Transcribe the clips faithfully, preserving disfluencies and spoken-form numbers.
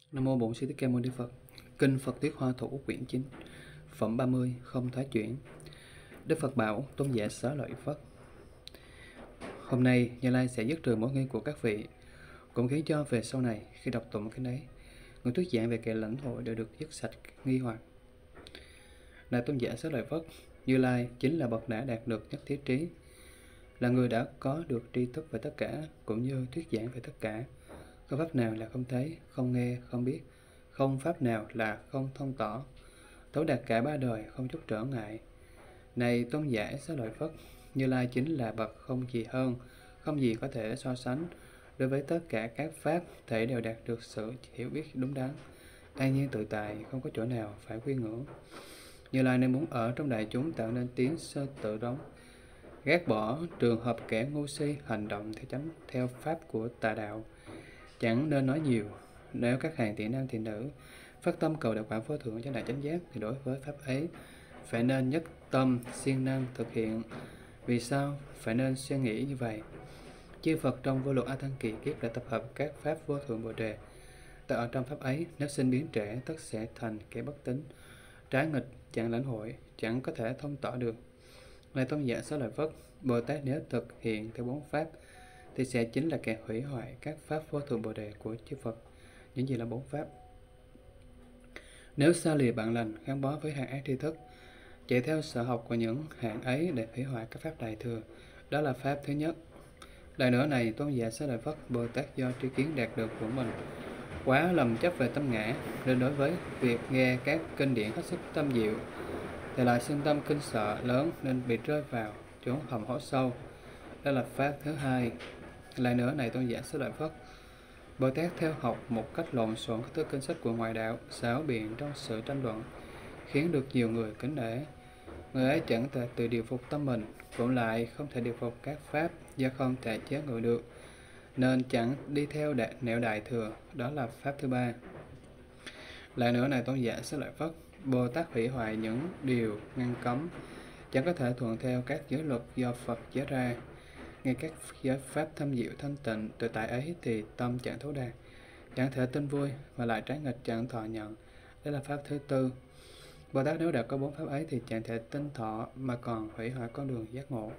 Nam mô Bổn Sư Thích Ca Mâu Ni Phật. Kinh Phật Thuyết Hoa Thủ quyển chín, phẩm ba mươi, không thoái chuyển. Đức Phật bảo tôn giả Xá Lợi Phất: hôm nay Như Lai sẽ dứt trừ mối nghi của các vị, cũng khiến cho về sau này khi đọc tụng kinh ấy, người thuyết giảng về kẻ lãnh hội đều được dứt sạch nghi hoặc. Này tôn giả Xá Lợi Phất, Như Lai chính là bậc đã đạt được nhất thiết trí, là người đã có được tri thức về tất cả, cũng như thuyết giảng về tất cả. Không pháp nào là không thấy, không nghe, không biết, không pháp nào là không thông tỏ, thấu đạt cả ba đời không chút trở ngại. Này tôn giả Xá Lợi Phất, Như Lai chính là bậc không gì hơn, không gì có thể so sánh. Đối với tất cả các pháp, thể đều đạt được sự hiểu biết đúng đắn, an nhiên tự tại, không có chỗ nào phải quy ngưỡng. Như Lai nên muốn ở trong đại chúng tạo nên tiếng sơ tự đóng, gác bỏ trường hợp kẻ ngu si hành động theo chánh theo pháp của tà đạo. Chẳng nên nói nhiều. Nếu các hàng thiện nam thiện nữ phát tâm cầu đạo quả vô thượng chánh đại chánh giác, thì đối với pháp ấy phải nên nhất tâm siêng năng thực hiện. Vì sao phải nên suy nghĩ như vậy? Chư Phật trong vô lượng A Tăng kỳ kiếp đã tập hợp các pháp vô thượng Bồ đề. Tại ở trong pháp ấy, nếu sinh biến trẻ, tất sẽ thành kẻ bất tín, trái nghịch, chẳng lãnh hội, chẳng có thể thông tỏ được. Này tôn giả Xá Lợi Phất, Bồ Tát nếu thực hiện theo bốn pháp, thì sẽ chính là kẻ hủy hoại các pháp vô thượng Bồ đề của chư Phật. Những gì là bốn pháp? Nếu xa lìa bạn lành, gắn bó với hạng ác tri thức, chạy theo sở học của những hạng ấy để hủy hoại các pháp đại thừa, đó là pháp thứ nhất. Lại nữa này, tôn giả Xá Lợi Phất, Bồ Tát do tri kiến đạt được của mình quá lầm chấp về tâm ngã, nên đối với việc nghe các kinh điển hết sức tâm diệu, thì lại sinh tâm kinh sợ lớn, nên bị rơi vào chốn hầm hố sâu. Đó là pháp thứ hai. Lại nữa này tôn giả Xá Lợi Phất, Bồ Tát theo học một cách lộn xộn các thứ kinh sách của ngoại đạo, xảo biện trong sự tranh luận, khiến được nhiều người kính nể. Người ấy chẳng thể tự điều phục tâm mình, cũng lại không thể điều phục các pháp, do không thể chế ngự được, nên chẳng đi theo đại, nẻo đại thừa. Đó là pháp thứ ba. Lại nữa này tôn giả Xá Lợi Phất, Bồ Tát hủy hoại những điều ngăn cấm, chẳng có thể thuận theo các giới luật do Phật chế ra. Nghe các giới pháp thâm diệu thanh tịnh tự tại ấy thì tâm chẳng thấu đạt, chẳng thể tin vui, mà lại trái nghịch chẳng thọ nhận. Đây là pháp thứ tư. Bồ Tát nếu đã có bốn pháp ấy thì chẳng thể tin thọ, mà còn hủy hoại con đường giác ngộ.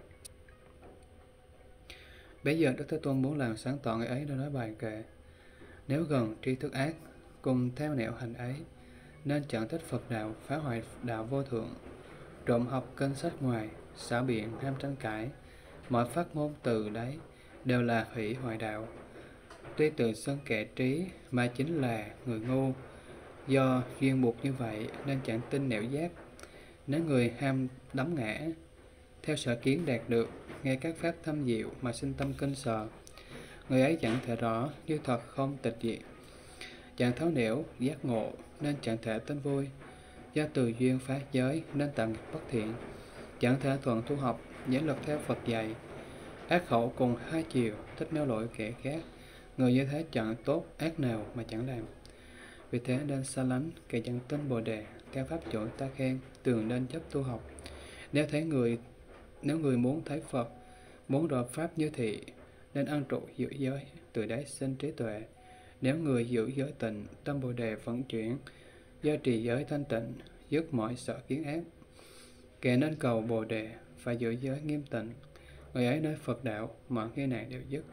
Bây giờ Đức Thế Tôn muốn làm sáng tỏ người ấy để nói bài kệ: nếu gần tri thức ác, cùng theo nẻo hành ấy, nên chẳng thích Phật đạo, phá hoại đạo vô thượng, trộm học kinh sách ngoài, xảo biện ham tranh cãi, mọi phát ngôn từ đấy đều là hủy hoại đạo. Tuy tự xưng kẻ trí mà chính là người ngu, do duyên buộc như vậy nên chẳng tin nẻo giác. Nếu người ham đắm ngã, theo sở kiến đạt được, nghe các pháp thâm diệu mà sinh tâm kinh sợ, người ấy chẳng thể rõ như thật không tịch diệt, chẳng thấu nẻo giác ngộ, nên chẳng thể tin vui. Do từ duyên phá giới nên tạm nghiệp bất thiện, chẳng thể thuận tu học, giới luật theo Phật dạy. Ác khẩu cùng hai chiều, thích nêu lỗi kẻ khác, người như thế chẳng tốt ác nào mà chẳng làm. Vì thế nên xa lánh kẻ chẳng tin Bồ đề, theo pháp chỗ ta khen, tường nên chấp tu học. Nếu thấy người nếu người muốn thấy Phật, muốn rõ pháp như thị, nên ăn trụ giữ giới, từ đấy sinh trí tuệ. Nếu người giữ giới tịnh, tâm Bồ đề vận chuyển, do trì giới thanh tịnh, dứt mọi sợ kiến ác. Kẻ nên cầu Bồ đề phải giữ giới nghiêm tịnh, người ấy nơi Phật đạo mọi nghi nạn đều dứt.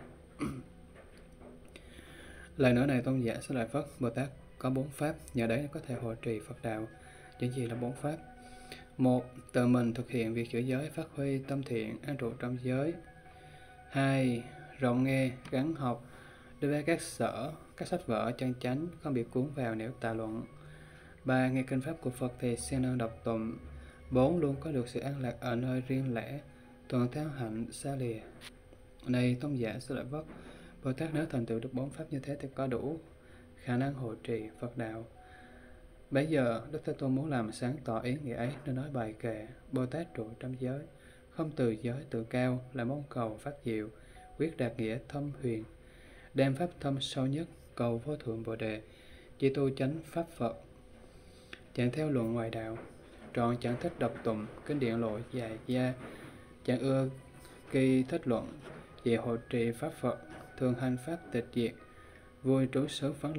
Lời nói này tôn giả Xá Lợi Phất, Bồ Tát có bốn pháp, nhờ đấy có thể hộ trì Phật đạo. Những gì là bốn pháp? Một, tự mình thực hiện việc giữ giới, phát huy tâm thiện, an trụ trong giới. Hai, rộng nghe, gắn học, đối với các sở, các sách vở chân chánh, không bị cuốn vào nẻo tà luận. Ba, nghe kinh pháp của Phật thì siêng năng đọc tụng. Bốn, luôn có được sự an lạc ở nơi riêng lẻ, thuận theo hạnh xa lìa. Này tôn giả Xá Lợi Phất, Bồ Tát nếu thành tựu được bốn pháp như thế thì có đủ khả năng hộ trì Phật đạo. Bây giờ Đức Thế Tôn muốn làm sáng tỏ ý nghĩa ấy nên nói bài kệ: Bồ Tát trụ trong giới, không từ giới tự cao, là mong cầu phát diệu, quyết đạt nghĩa thâm huyền, đem pháp thâm sâu nhất, cầu vô thượng Bồ đề, chỉ tu chánh pháp Phật, chẳng theo luận ngoại đạo, trọn chẳng thích đọc tụng kinh điển lộ dài gia, chẳng ưa kỳ thích luận, chỉ hộ trì pháp Phật, thường hành pháp tịch diệt, vui trú xứ vắng lặng,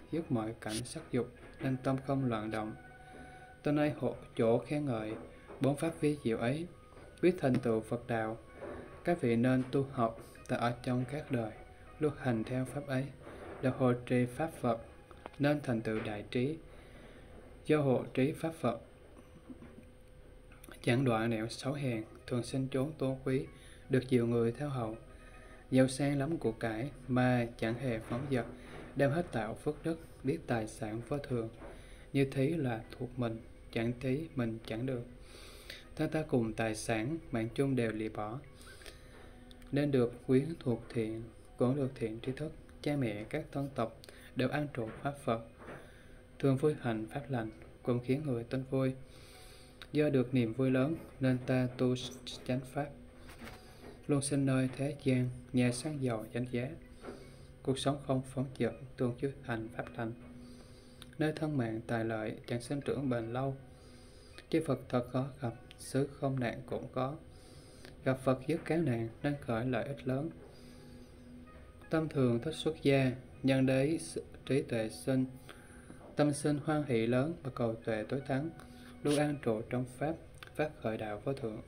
dứt mọi cảnh sắc dục, nên tâm không loạn động. Tôi nay hộ chỗ khen ngợi bốn pháp vi diệu ấy, biết thành tựu Phật đạo. Các vị nên tu học ta ở trong các đời, luôn hành theo pháp ấy, để hộ trì pháp Phật, nên thành tựu đại trí. Do hộ trí pháp Phật, chẳng đọa nẻo xấu hèn, thường sinh chốn tôn quý, được nhiều người theo hầu. Giàu sang lắm của cải mà chẳng hề phóng dật, đem hết tạo phước đức, biết tài sản vô thường. Như thí là thuộc mình, chẳng thí mình chẳng được. Ta ta cùng tài sản, mạng chung đều lìa bỏ. Nên được quyến thuộc thiện, cũng được thiện trí thức. Cha mẹ các thân tộc đều an trụ pháp Phật, thường vui hành pháp lành, cũng khiến người tin vui. Do được niềm vui lớn nên ta tu chánh pháp, luôn sinh nơi thế gian, nhà sang giàu danh giá. Cuộc sống không phóng dật, tuân chứ hành pháp lành. Nơi thân mạng tài lợi, chẳng sinh trưởng bền lâu. Chư Phật thật khó gặp, xứ không nạn cũng có. Gặp Phật dứt cán nạn, nên khởi lợi ích lớn. Tâm thường thích xuất gia, nhân đấy trí tuệ sinh. Tâm sinh hoan hỷ lớn và cầu tuệ tối thắng, luôn an trụ trong pháp, phát khởi đạo vô thượng.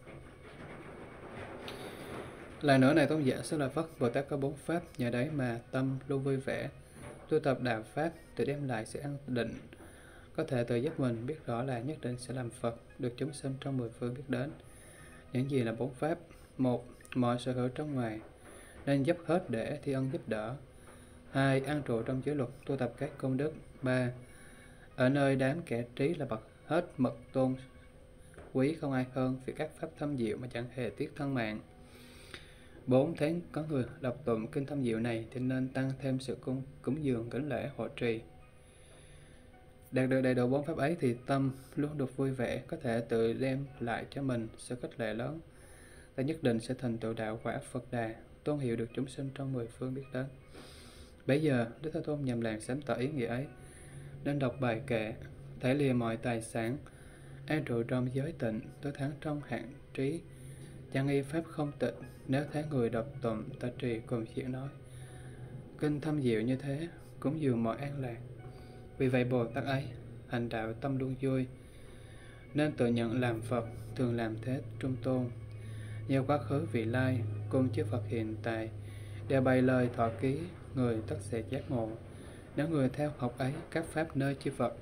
Lại nữa này tôn giả Xá Lợi Phất Bồ Tát có bốn pháp, nhờ đấy mà tâm luôn vui vẻ, tu tập đạo pháp để đem lại sự an định. Có thể tự giúp mình biết rõ là nhất định sẽ làm Phật, được chúng sinh trong mười phương biết đến. Những gì là bốn pháp? Một, mọi sở hữu trong ngoài nên dốc hết để thi ân giúp đỡ. Hai, an trụ trong giới luật, tu tập các công đức. Ba, ở nơi đám kẻ trí là bậc hết mật tôn quý, không ai hơn vì các pháp thâm diệu mà chẳng hề tiếc thân mạng. Bốn, thấy có người đọc tụng kinh thâm diệu này thì nên tăng thêm sự cúng, cúng dường, kính lễ, hộ trì. Đạt được đầy đủ bốn pháp ấy thì tâm luôn được vui vẻ, có thể tự đem lại cho mình sự khích lệ lớn. Ta nhất định sẽ thành tựu đạo quả Phật Đà, tôn hiệu được chúng sinh trong mười phương biết đến. Bây giờ, Đức Thế Tôn nhằm làng sáng tỏ ý nghĩa ấy, nên đọc bài kệ, thể lìa mọi tài sản, an trụ trong giới tịnh, tối thắng trong hạng trí, chẳng y pháp không tịnh. Nếu thấy người đọc tụng ta trì cùng chuyện nói kinh thâm diệu như thế, cũng dường mọi an lạc. Vì vậy Bồ Tát ấy hành đạo tâm luôn vui, nên tự nhận làm Phật, thường làm thế trung tôn. Nhiều quá khứ vị lai cùng chư Phật hiện tại đều bày lời thọ ký, người tất sẽ giác ngộ. Nếu người theo học ấy các pháp nơi chư Phật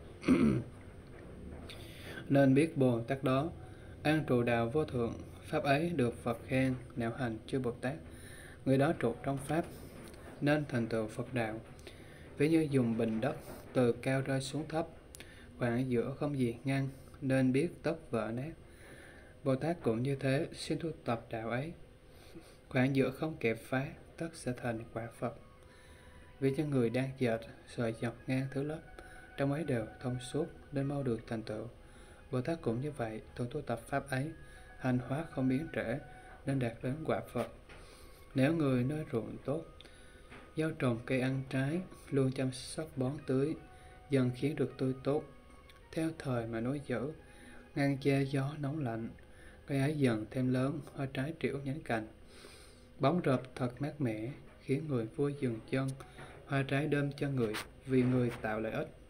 nên biết Bồ Tát đó an trụ đạo vô thượng. Pháp ấy được Phật khen, nẻo hành chư Bồ Tát, người đó trụ trong pháp nên thành tựu Phật đạo. Ví như dùng bình đất từ cao rơi xuống thấp, khoảng giữa không gì ngăn, nên biết tất vỡ nát. Bồ Tát cũng như thế, xin tu tập đạo ấy, khoảng giữa không kẹp phá, tất sẽ thành quả Phật. Vì cho người đang dệt sợi dọc ngang thứ lớp, trong ấy đều thông suốt nên mau được thành tựu. Bồ Tát cũng như vậy, thường tu tập pháp ấy, hành hóa không biến trễ nên đạt đến quả Phật. Nếu người nơi ruộng tốt, gieo trồng cây ăn trái, luôn chăm sóc bón tưới, dần khiến được tươi tốt, theo thời mà nối giữ, ngăn che gió nóng lạnh, cây ấy dần thêm lớn, hoa trái triểu nhánh cành, bóng rợp thật mát mẻ, khiến người vui dừng chân, hoa trái đơm cho người, vì người tạo lợi ích.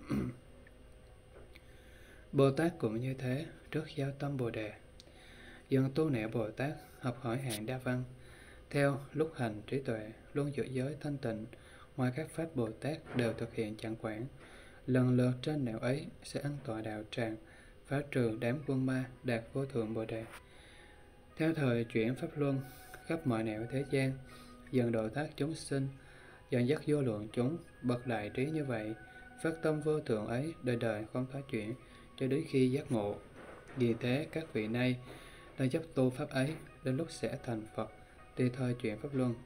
Bồ Tát cũng như thế, trước giao tâm Bồ Đề, dần tu nẻo Bồ Tát, học hỏi hạng đa văn, theo lúc hành trí tuệ, luôn giữ giới thanh tịnh. Ngoài các pháp Bồ Tát đều thực hiện chẳng quản, lần lượt trên nẻo ấy sẽ ăn tọa đạo tràng, phá trừ đám quân ma, đạt vô thượng Bồ Đề. Theo thời chuyển pháp luân, khắp mọi nẻo thế gian, dần độ thoát chúng sinh, dần dắt vô lượng chúng, bậc đại trí như vậy, phát tâm vô thượng ấy, đời đời không thoát chuyển, cho đến khi giác ngộ. Vì thế các vị nay đang chấp tu pháp ấy, đến lúc sẽ thành Phật, tùy thời chuyển pháp luân.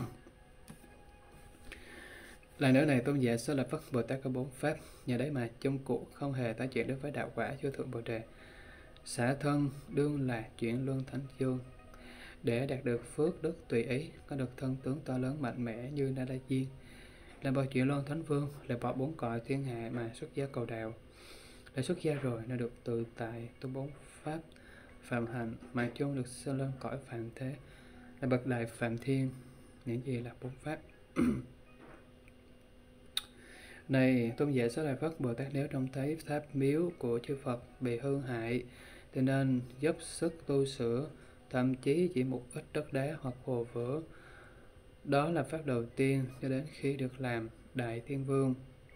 Lại nữa này tôn giả Xá Lợi Phất Bồ Tát có bốn pháp, nhờ đấy mà chung cụ không hề tái chuyển đối với đạo quả vô thượng Bồ Đề. Xả thân đương là chuyển luân thánh dương, để đạt được phước đức tùy ý, có được thân tướng to lớn mạnh mẽ như Na La Diên, là bậc chuyển luân thánh vương, là bỏ bốn cõi thiên hạ mà xuất gia cầu đạo. Đã xuất gia rồi nên được tự tại tu bốn pháp phạm hạnh, mà chung được sơ lên cõi phạm thế, là bậc đại phạm thiên. Những gì là bốn pháp? Này tôn giả Xá Lợi Phất Bồ Tát, nếu trông thấy tháp miếu của chư Phật bị hư hại thì nên dốc sức tu sửa, thậm chí chỉ một ít đất đá hoặc hồ vữa. Đó là pháp đầu tiên cho đến khi được làm Đại Thiên Vương.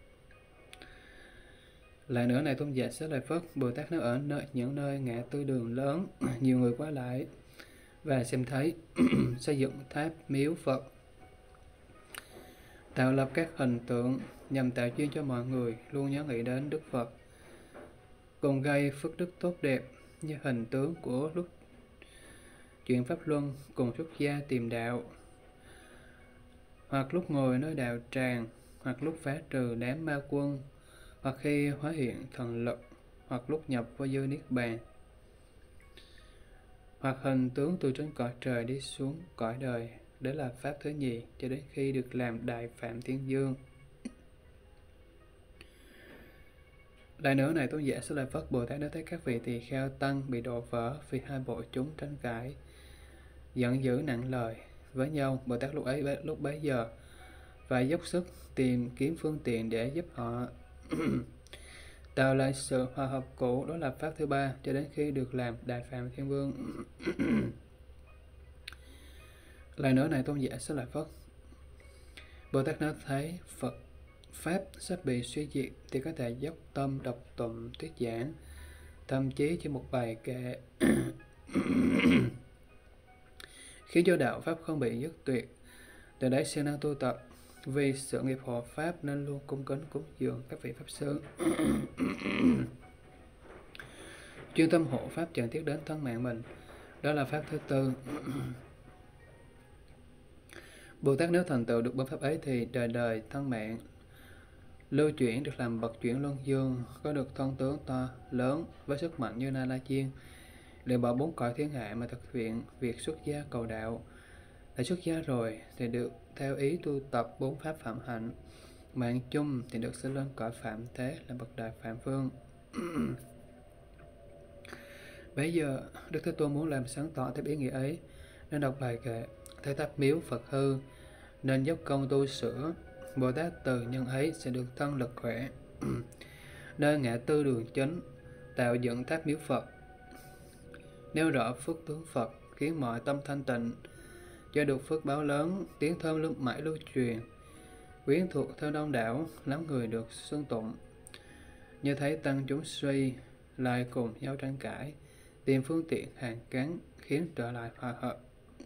Lại nữa này tôn giả Xá Lợi Phất Bồ Tát, nếu ở nơi, những nơi ngã tư đường lớn nhiều người qua lại và xem thấy xây dựng tháp miếu Phật, tạo lập các hình tượng nhằm tạo duyên cho mọi người luôn nhớ nghĩ đến Đức Phật, cùng gây phước đức tốt đẹp như hình tướng của lúc chuyện pháp luân cùng xuất gia tìm đạo, hoặc lúc ngồi nơi đạo tràng, hoặc lúc phá trừ đám ma quân, hoặc khi hóa hiện thần lực, hoặc lúc nhập vô dư niết bàn, hoặc hình tướng từ trên cõi trời đi xuống cõi đời. Đó là pháp thứ nhì cho đến khi được làm Đại Phạm Thiên Dương. Lại nữa này tôn giả Xá Lợi Phất Bồ Tát, nếu thấy các vị tỳ kheo tăng bị đổ vỡ vì hai bộ chúng tranh cãi, giận dữ nặng lời với nhau, Bồ Tát lúc ấy lúc bấy giờ phải dốc sức tìm kiếm phương tiện để giúp họ tạo lại sự hòa hợp cũ. Đó là pháp thứ ba cho đến khi được làm Đại Phạm Thiên Vương. Lại nữa này tôn giả Xá Lợi Phất Bồ Tát, nếu thấy Phật pháp sắp bị suy diệt thì có thể dốc tâm đọc tụng thuyết giảng, thậm chí chỉ một bài kệ khiến cho đạo pháp không bị dứt tuyệt. Từ đấy siêng năng tu tập, vì sự nghiệp hộ pháp nên luôn cung kính cúng dường các vị pháp sư. Chuyên tâm hộ pháp chẳng tiếc đến thân mạng mình. Đó là pháp thứ tư. Bồ Tát nếu thành tựu được bốn pháp ấy thì đời đời thân mạng lưu chuyển được làm bậc chuyển luân dương, có được thân tướng to lớn với sức mạnh như Na La Chiên, liền bỏ bốn cõi thiên hạ mà thực hiện việc xuất gia cầu đạo. Đã xuất gia rồi thì được theo ý tu tập bốn pháp phạm hạnh, mạng chung thì được sinh lên cõi phạm thế là bậc Đại Phạm Vương. Bây giờ Đức Thế Tôn muốn làm sáng tỏ thêm ý nghĩa ấy, nên đọc bài kệ thấy tháp miếu Phật hư nên dốc công tu sửa. Bồ Tát từ nhân ấy sẽ được thân lực khỏe. Nơi ngã tư đường chính tạo dựng tháp miếu Phật, nêu rõ phước tướng Phật, khiến mọi tâm thanh tịnh, cho được phước báo lớn, tiếng thơm lưu mãi lưu truyền, quyến thuộc theo đông đảo, lắm người được xưng tụng. Như thấy tăng chúng suy, lại cùng nhau tranh cãi, tìm phương tiện hàn gắn, khiến trở lại hòa hợp.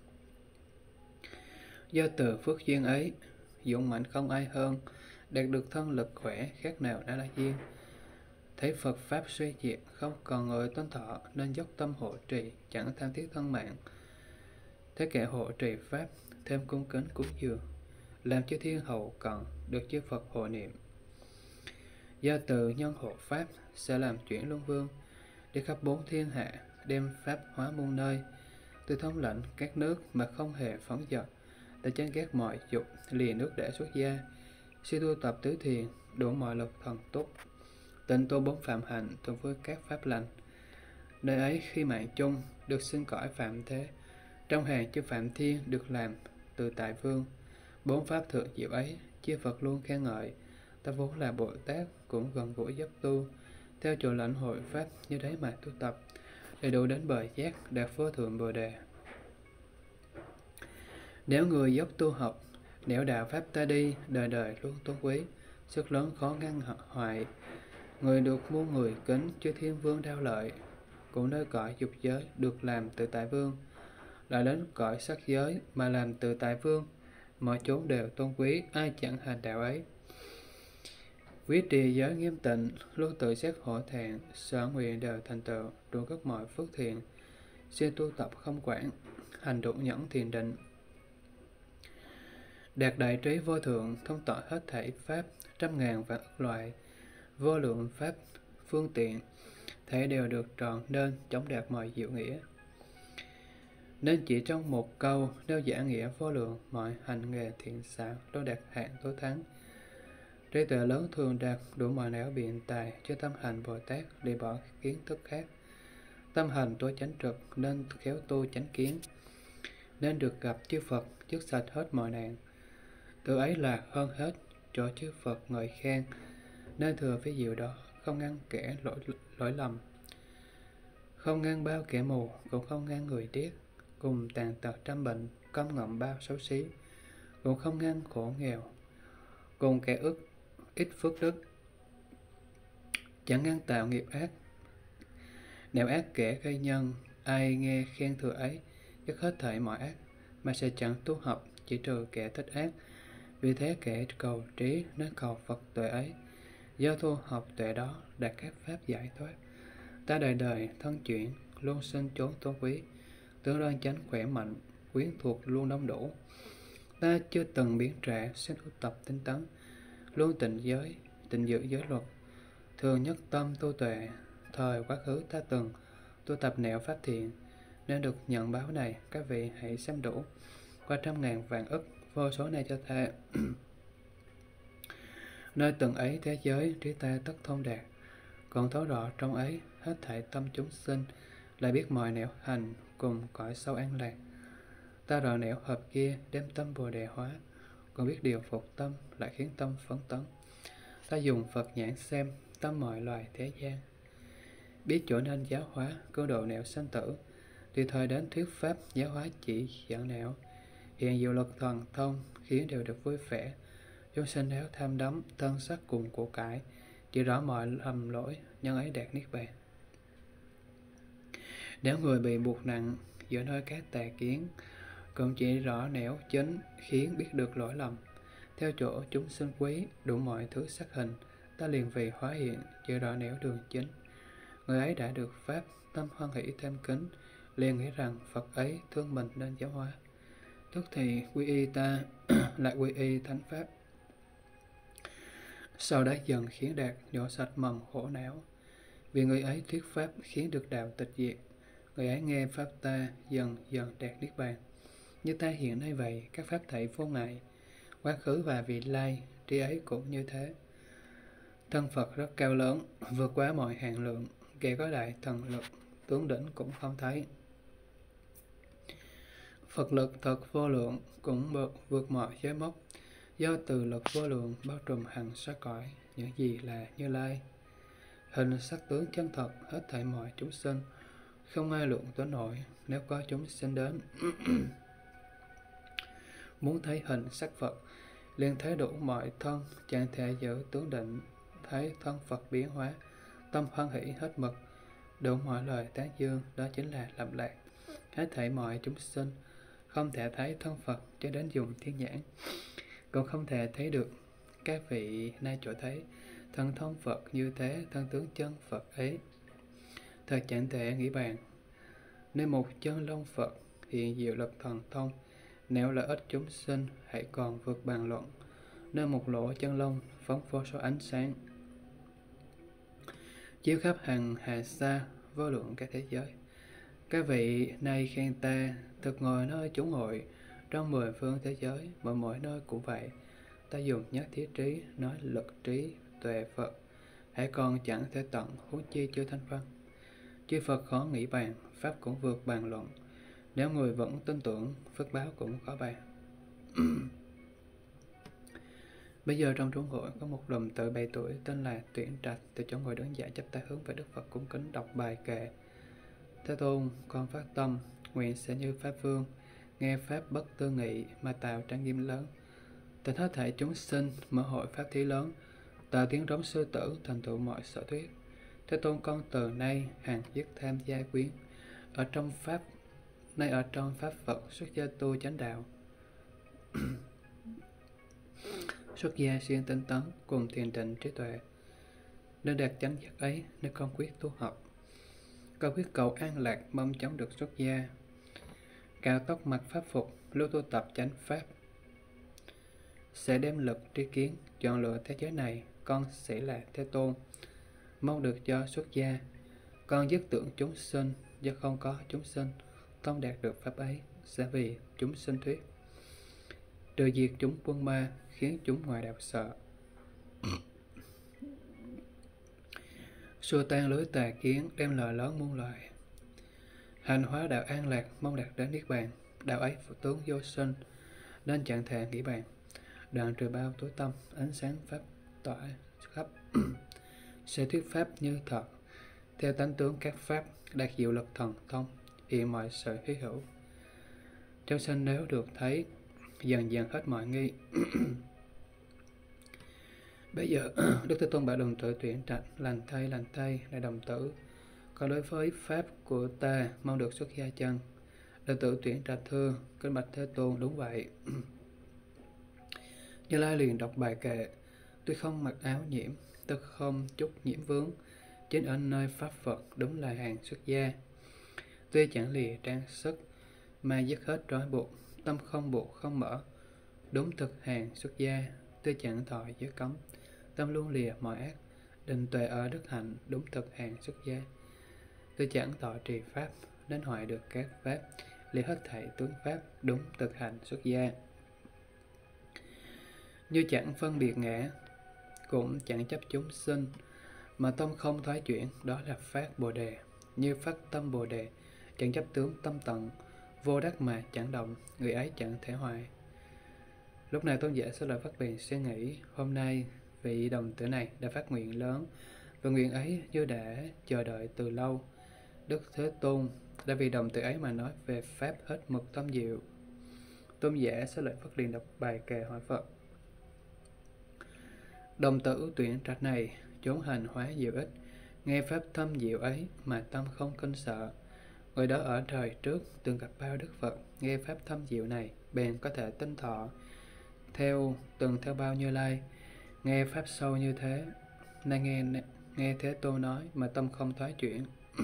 Do từ phước duyên ấy, dũng mạnh không ai hơn, đạt được thân lực khỏe khác nào đã là duyên. Thấy Phật Pháp suy diệt, không còn người tôn thọ, nên dốc tâm hộ trì, chẳng tham tiếc thân mạng. Thế kẻ hộ trì Pháp, thêm cung kính cúng dường, làm cho thiên hậu cận, được chư Phật hộ niệm. Do từ nhân hộ Pháp, sẽ làm chuyển luân vương, đi khắp bốn thiên hạ, đem Pháp hóa muôn nơi, từ thông lệnh các nước mà không hề phóng dật, đã chán ghét mọi dục, lìa nước để xuất gia, suy tu tập tứ thiền, đủ mọi lực thần túc, tịnh tu bốn phạm hạnh thuận với các pháp lành. Nơi ấy khi mạng chung được sinh cõi phạm thế, trong hàng chư phạm thiên được làm từ tại vương. Bốn pháp thượng diệu ấy chư Phật luôn khen ngợi. Ta vốn là Bồ Tát cũng gần gũi dốc tu, theo chỗ lãnh hội pháp như đấy mà tu tập, để đủ đến bờ giác đạt vô thượng Bồ đề. Nếu người dốc tu học, nẻo đạo pháp ta đi, đời đời luôn tôn quý, sức lớn khó ngăn hoại. Người được muôn người kính, chư thiên vương đao lợi, cũng nơi cõi dục giới được làm tự tại vương, lại đến cõi sắc giới mà làm tự tại vương, mọi chốn đều tôn quý, ai chẳng hành đạo ấy. Quý trì giới nghiêm tịnh, luôn tự xét hộ thẹn, sở nguyện đều thành tựu, đủ các mọi phước thiện, siêng tu tập không quản, hành đủ nhẫn thiền định, đạt đại trí vô thượng, thông tỏ hết thảy pháp, trăm ngàn vạn loại, vô lượng pháp phương tiện, thể đều được tròn nên chống đạt mọi diệu nghĩa. Nên chỉ trong một câu nêu giả nghĩa vô lượng, mọi hành nghề thiện xảo都đạt hạng tối thắng. Trí tuệ lớn thường đạt đủ mọi nẻo biện tài, cho tâm hành Bồ Tát để bỏ kiến thức khác. Tâm hành tôi chánh trực nên khéo tu chánh kiến, nên được gặp chư Phật dứt sạch hết mọi nạn. Từ ấy là hơn hết chỗ chư Phật ngợi khen, nên thừa ví diệu đó, không ngăn kẻ lỗi, lỗi lầm, không ngăn bao kẻ mù, cũng không ngăn người điếc, cùng tàn tật trăm bệnh, câm ngậm bao xấu xí, cũng không ngăn khổ nghèo, cùng kẻ ức ít phước đức, chẳng ngăn tạo nghiệp ác. Nếu ác kẻ gây nhân, ai nghe khen thừa ấy, dứt hết thảy mọi ác, mà sẽ chẳng tu học, chỉ trừ kẻ thích ác. Vì thế kẻ cầu trí nên cầu Phật tuệ ấy, do tu học tuệ đó đạt các pháp giải thoát. Ta đời đời thân chuyển, luôn sinh chốn tôn quý, tướng đoan chánh khỏe mạnh, quyến thuộc luôn đông đủ. Ta chưa từng biến trẻ, xin tu tập tinh tấn, luôn tịnh giới, tịnh giữ giới luật, thường nhất tâm tu tuệ. Thời quá khứ ta từng tu tập nẻo pháp thiện, nên được nhận báo này, các vị hãy xem đủ. Qua trăm ngàn vạn ức, vô số này cho ta. Nơi từng ấy thế giới, trí ta tất thông đạt, còn thấu rõ trong ấy, hết thảy tâm chúng sinh, lại biết mọi nẻo hành, cùng cõi sâu an lạc. Ta rõ nẻo hợp kia, đem tâm bồ đề hóa, còn biết điều phục tâm, lại khiến tâm phấn tấn. Ta dùng Phật nhãn xem, tâm mọi loài thế gian, biết chỗ nên giáo hóa, cứu độ nẻo sanh tử, tùy thời đến thuyết pháp giáo hóa chỉ dẫn nẻo. Hiện diệu lực thần thông, khiến đều được vui vẻ. Chúng sinh nếu tham đắm, thân sắc cùng của cải, chỉ rõ mọi lầm lỗi, nhân ấy đạt niết bàn. Nếu người bị buộc nặng giữa nơi các tà kiến, cũng chỉ rõ nẻo chính, khiến biết được lỗi lầm. Theo chỗ chúng sinh quý, đủ mọi thứ sắc hình, ta liền vì hóa hiện, chỉ rõ nẻo đường chính. Người ấy đã được pháp, tâm hoan hỷ thêm kính, liền nghĩ rằng Phật ấy thương mình nên giáo hóa. Tức thì quy y ta, lại quy y thánh pháp. Sau đó dần khiến đạt nhổ sạch mầm khổ não. Vì người ấy thuyết pháp khiến được đạo tịch diệt. Người ấy nghe pháp ta, dần dần đạt niết bàn. Như ta hiện nay vậy, các pháp thảy vô ngại, quá khứ và vị lai, trí ấy cũng như thế. Thân Phật rất cao lớn, vượt quá mọi hạn lượng, kẻ có đại thần lực, tướng đỉnh cũng không thấy. Phật lực thật vô lượng, cũng vượt, vượt mọi giới mốc, do từ lực vô lượng bao trùm hằng sát cõi, những gì là Như Lai. Hình sắc tướng chân thật, hết thảy mọi chúng sinh, không ai lượng tới nổi. Nếu có chúng sinh đến muốn thấy hình sắc Phật, liền thấy đủ mọi thân, chẳng thể giữ tướng định. Thấy thân Phật biến hóa, tâm hoan hỷ hết mực, đủ mọi lời tán dương, đó chính là lầm lạc. Hết thảy mọi chúng sinh không thể thấy thân Phật cho đến dùng thiên nhãn, cũng không thể thấy được. Các vị nay chỗ thấy thần thông Phật như thế, thân tướng chân Phật ấy thật chẳng thể nghĩ bàn. Nên một chân long Phật hiện diệu lực thần thông, nếu lợi ích chúng sinh hãy còn vượt bàn luận. Nên một lỗ chân long phóng vô số ánh sáng, chiếu khắp hằng hà xa vô lượng các thế giới. Các vị nay khen ta, thực ngồi nơi chúng hội, trong mười phương thế giới, mỗi mỗi nơi cũng vậy. Ta dùng nhất thiết trí, nói lực trí, tuệ Phật, hãy còn chẳng thể tận, huống chi chưa thanh văn. Chư Phật khó nghĩ bàn, pháp cũng vượt bàn luận. Nếu người vẫn tin tưởng, phước báo cũng khó bàn. Bây giờ trong chúng hội có một đồng tử bảy tuổi tên là Tuyển Trạch, từ chỗ ngồi đứng dậy chắp tay hướng về Đức Phật cung kính đọc bài kệ. Thế Tôn, con phát tâm, nguyện sẽ như Pháp Vương, nghe Pháp bất tư nghị mà tạo trang nghiêm lớn. Tịnh hết thảy chúng sinh, mở hội Pháp thí lớn, tạo tiếng trống sư tử, thành tựu mọi sở thuyết. Thế Tôn, con từ nay hàng dứt tham gia quyến, ở trong Pháp, nay ở trong Pháp Phật xuất gia tu chánh đạo. Xuất gia siêng tinh tấn, cùng thiền định trí tuệ, nên đạt chánh giác ấy, nên con quyết tu học. Con quyết cầu an lạc, mong chóng được xuất gia. Cao tóc mặc pháp phục, lưu tu tập chánh pháp, sẽ đem lực tri kiến, chọn lựa thế giới này, con sẽ là Thế Tôn. Mong được cho xuất gia, con dứt tưởng chúng sinh, do không có chúng sinh, không đạt được pháp ấy, sẽ vì chúng sinh thuyết. Trừ diệt chúng quân ma, khiến chúng ngoài đạo sợ. Xua tan lưới tà kiến, đem lời lớn muôn loài. Hành hóa đạo an lạc, mong đạt đến niết bàn. Đạo ấy phụ tướng vô sinh, nên chẳng thể nghĩ bàn. đoạn trừ bao tối tâm, ánh sáng pháp tỏa khắp. Sẽ thuyết pháp như thật, theo tánh tướng các pháp, đạt diệu lực thần thông, hiện mọi sự hy hữu. Trong sanh nếu được thấy, dần dần hết mọi nghi. Bây giờ Đức Thế Tôn bảo đồng tử tuyển trạch, lành thay lành thay là đồng tử. Còn đối với pháp của ta, mong được xuất gia chân. Đồng tử tuyển trạch thưa, kính bạch Thế Tôn, đúng vậy. Như Lai liền đọc bài kệ, tôi không mặc áo nhiễm, tôi không chút nhiễm vướng, chính ở nơi pháp Phật đúng là hàng xuất gia. Tuy chẳng lìa trang sức, mà dứt hết trói buộc, tâm không buộc không mở, đúng thực hàng xuất gia. Tuy chẳng thọ giới cấm, tâm luôn lìa mọi ác, định tuệ ở đức hạnh, đúng thực hàng xuất gia. Tôi chẳng thọ trì pháp, đến hoại được các pháp, lìa hết thảy tướng pháp, đúng thực hành xuất gia. Như chẳng phân biệt ngã, cũng chẳng chấp chúng sinh, mà tâm không thoái chuyển, đó là phát Bồ Đề. Như phát tâm Bồ Đề, chẳng chấp tướng tâm tận, vô đắc mà chẳng động, người ấy chẳng thể hoại. Lúc này tôn giả Xá Lợi Phất bèn suy nghĩ, hôm nay vị đồng tử này đã phát nguyện lớn, và nguyện ấy như đã chờ đợi từ lâu. Đức Thế Tôn đã vì đồng tử ấy mà nói về pháp hết mực tâm diệu. Tôn giả Xá Lợi Phất liền đọc bài kệ hỏi Phật. Đồng tử tuyển trạch này, chốn hành hóa diệu ích, nghe pháp thâm diệu ấy mà tâm không kinh sợ. Người đó ở trời trước từng gặp bao Đức Phật, nghe pháp thâm diệu này, bèn có thể tinh thọ, theo từng theo bao Như Lai, nghe pháp sâu như thế, nay nghe nghe Thế Tôn nói mà tâm không thoái chuyển.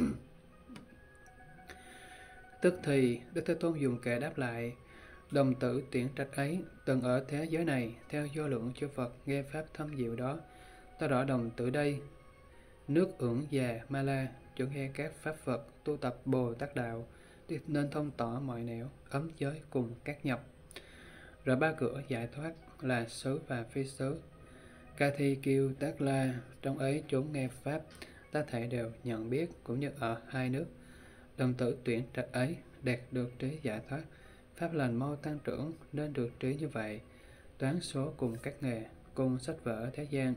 Tức thì Đức Thế Tôn dùng kệ đáp lại, đồng tử tuyển trạch ấy từng ở thế giới này, theo vô lượng chư Phật nghe pháp thâm diệu đó, ta rõ đồng tử đây nước ưởng già Ma La, chỗ nghe các pháp Phật tu tập Bồ Tát đạo, nên thông tỏ mọi nẻo, ấm giới cùng các nhập. Rồi ba cửa giải thoát là xứ và phi xứ. Ca Thi Kiêu Tác La, trong ấy chúng nghe pháp, ta thể đều nhận biết, cũng như ở hai nước. Đồng tử tuyển trạch ấy đạt được trí giải thoát, pháp lành mau tăng trưởng, nên được trí như vậy, toán số cùng các nghề, cùng sách vở thế gian.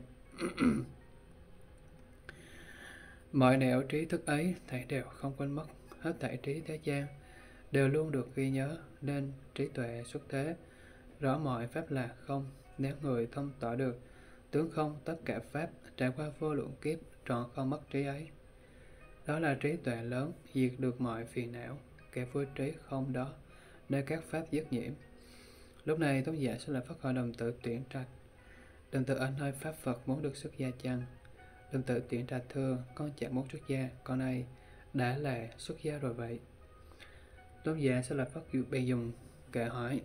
Mọi nẻo trí thức ấy thảy đều không quên mất, hết thảy trí thế gian đều luôn được ghi nhớ, nên trí tuệ xuất thế, rõ mọi pháp là không. Nếu người thông tỏ được tướng không tất cả pháp, trải qua vô lượng kiếp trọn không mất trí ấy, đó là trí tuệ lớn, diệt được mọi phiền não. Kẻ vui trí không đó, nơi các pháp dứt nhiễm. Lúc này tôn giả Xá Lợi Phất hỏi đồng tử tuyển trạch, đồng tử ở nơi pháp Phật muốn được xuất gia chăng? Đồng tử tuyển trạch thưa, con chẳng muốn xuất gia, con này đã là xuất gia rồi vậy. Tôn giả Xá Lợi Phất bèn dùng kệ hỏi,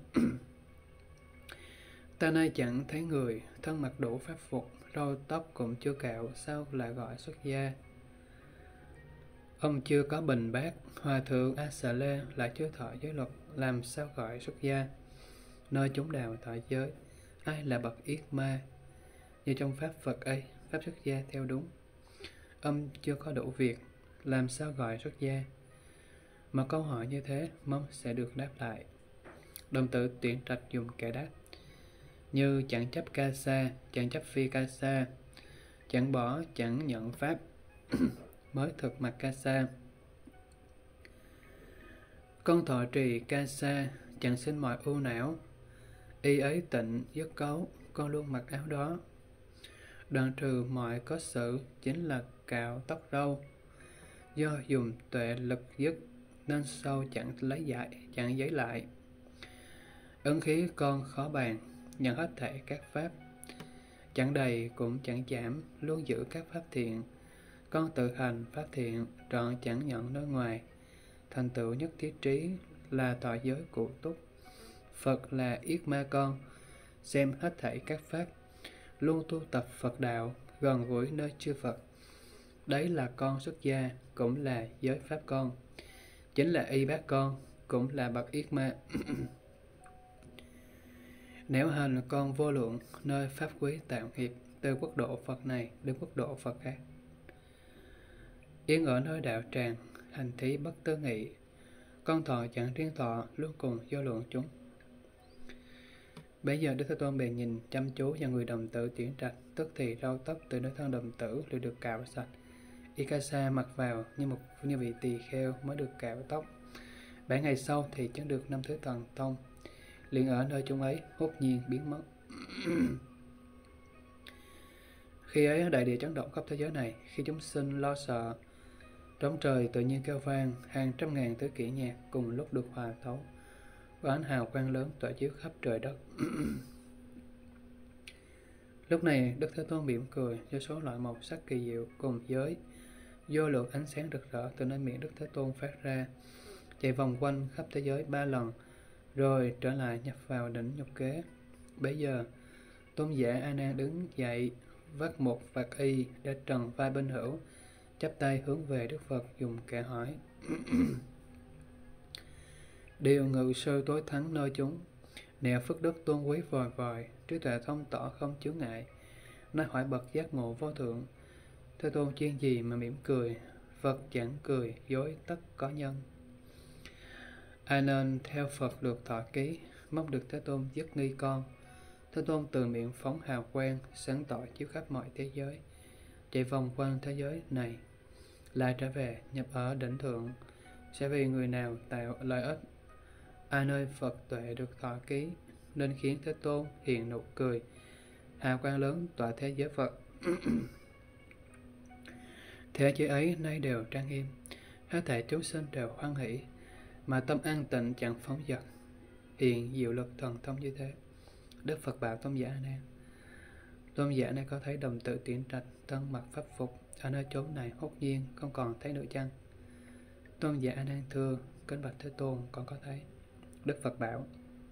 ta nay chẳng thấy người, thân mặc đủ pháp phục, râu tóc cũng chưa cạo, sao lại gọi xuất gia? Ông chưa có bình bát, hòa thượng A Xà Lê lại chưa thọ giới luật, làm sao gọi xuất gia? Nơi chúng đào thọ giới, ai là bậc yết ma? Như trong pháp Phật ấy, pháp xuất gia theo đúng. Ông chưa có đủ việc, làm sao gọi xuất gia? Mà câu hỏi như thế mong sẽ được đáp lại. Đồng tử tuyển trạch dùng kệ đáp, như chẳng chấp ca sa, chẳng chấp phi ca sa, chẳng bỏ chẳng nhận pháp, mới thực mặc ca sa. Con thọ trì ca sa, chẳng sinh mọi ưu não, y ấy tịnh dứt cấu, con luôn mặc áo đó. Đoạn trừ mọi có sự, chính là cạo tóc râu, do dùng tuệ lực dứt, nên sâu chẳng lấy dại, chẳng giấy lại. Ấn khí con khó bàn, nhận hết thể các pháp, chẳng đầy cũng chẳng giảm, luôn giữ các pháp thiện. Con tự hành pháp thiện, trọn chẳng nhận nơi ngoài. Thành tựu nhất thiết trí là thọ giới cụ túc. Phật là yết ma con, xem hết thảy các pháp, luôn tu tập Phật đạo, gần gũi nơi chư Phật. Đấy là con xuất gia, cũng là giới pháp con, chính là y bát con, cũng là bậc yết ma. Nếu hành con vô lượng, nơi pháp quý tạo nghiệp, từ quốc độ Phật này đến quốc độ Phật khác. Yên ở nơi đạo tràng, hành thí bất tư nghị, con thọ chẳng riêng thọ, luôn cùng vô lượng chúng. Bấy giờ Đức Thế Tôn bèn nhìn chăm chú vào người đồng tử tuyển trạch, tức thì râu tóc từ nơi thân đồng tử đều được cạo sạch. Ikasa mặc vào như một như vị tỳ kheo mới được cạo tóc. Bảy ngày sau thì chứng được năm thứ thần thông, liền ở nơi chúng ấy hốt nhiên biến mất. Khi ấy đại địa chấn động khắp thế giới này, khi chúng sinh lo sợ, trống trời tự nhiên kêu vang, hàng trăm ngàn thứ kỹ nhạc cùng lúc được hòa thấu, và ánh hào quang lớn tỏa chiếu khắp trời đất. Lúc này Đức Thế Tôn mỉm cười, do số loại màu sắc kỳ diệu cùng giới vô lượng ánh sáng rực rỡ từ nơi miệng Đức Thế Tôn phát ra, chạy vòng quanh khắp thế giới ba lần, rồi trở lại nhập vào đỉnh nhục kế. Bấy giờ Tôn giả A Nan đứng dậy, vắt một vạt y để trần vai bên hữu, chắp tay hướng về Đức Phật dùng kệ hỏi: Điều ngự sư tối thắng nơi chúng, nẻo phước đức tôn quý vòi vòi, trí tuệ thông tỏ không chướng ngại, nay hỏi bậc giác ngộ vô thượng. Thế Tôn chuyên gì mà mỉm cười, Phật chẳng cười dối tất có nhân. Ai nên theo Phật được thọ ký, mong được Thế Tôn dứt nghi con. Thế Tôn từ miệng phóng hào quang, sáng tỏ chiếu khắp mọi thế giới, chạy vòng quanh thế giới này, lại trở về nhập ở đỉnh thượng. Sẽ vì người nào tạo lợi ích, ai nơi Phật tuệ được thọ ký, nên khiến Thế Tôn hiện nụ cười, hào quang lớn tỏa thế giới Phật. Thế giới ấy nay đều trang nghiêm, hết thảy chúng sinh đều hoan hỷ, mà tâm an tịnh chẳng phóng dật, hiện diệu lực thần thông như thế. Đức Phật bảo Tôn giả A Nan: Tôn giả này có thấy đồng tử tuyển trạch thân mặc pháp phục ở nơi chốn này hốt nhiên không còn thấy nữa chăng? Tôn giả A Nan thưa: Kính bạch Thế Tôn, con có thấy. Đức Phật bảo: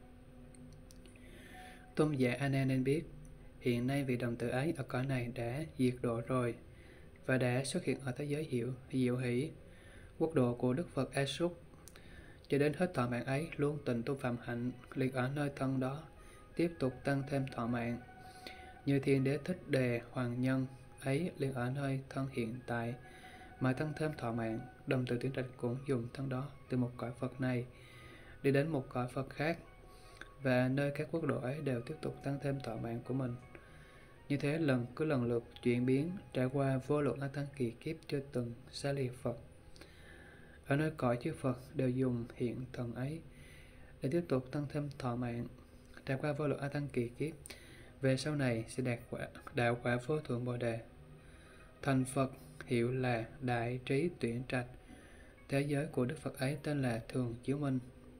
Tôn giả A Nan nên biết, hiện nay vị đồng tử ấy ở cõi này đã diệt độ rồi, và đã xuất hiện ở thế giới hiệu diệu hỷ, quốc độ của Đức Phật A Súc. Cho đến hết thọ mạng ấy, luôn tình tu phạm hạnh, liệt ở nơi thân đó, tiếp tục tăng thêm thọ mạng. Như Thiên Đế Thích Đề Hoàng Nhân ấy liền ở nơi thân hiện tại mà tăng thêm thọ mạng. Đồng tử tuyển trạch cũng dùng thân đó từ một cõi Phật này đi đến một cõi Phật khác, và nơi các quốc độ ấy đều tiếp tục tăng thêm thọ mạng của mình. Như thế lần cứ lần lượt chuyển biến, trải qua vô lượng a tăng kỳ kiếp cho từng xa lìa Phật. Ở nơi cõi chư Phật đều dùng hiện thần ấy để tiếp tục tăng thêm thọ mạng, trải qua vô lượng a tăng kỳ kiếp, về sau này sẽ đạt quả đạo quả vô thượng Bồ Đề, thành Phật, hiệu là Đại Trí Tuyển Trạch. Thế giới của Đức Phật ấy tên là Thường Chiếu Minh.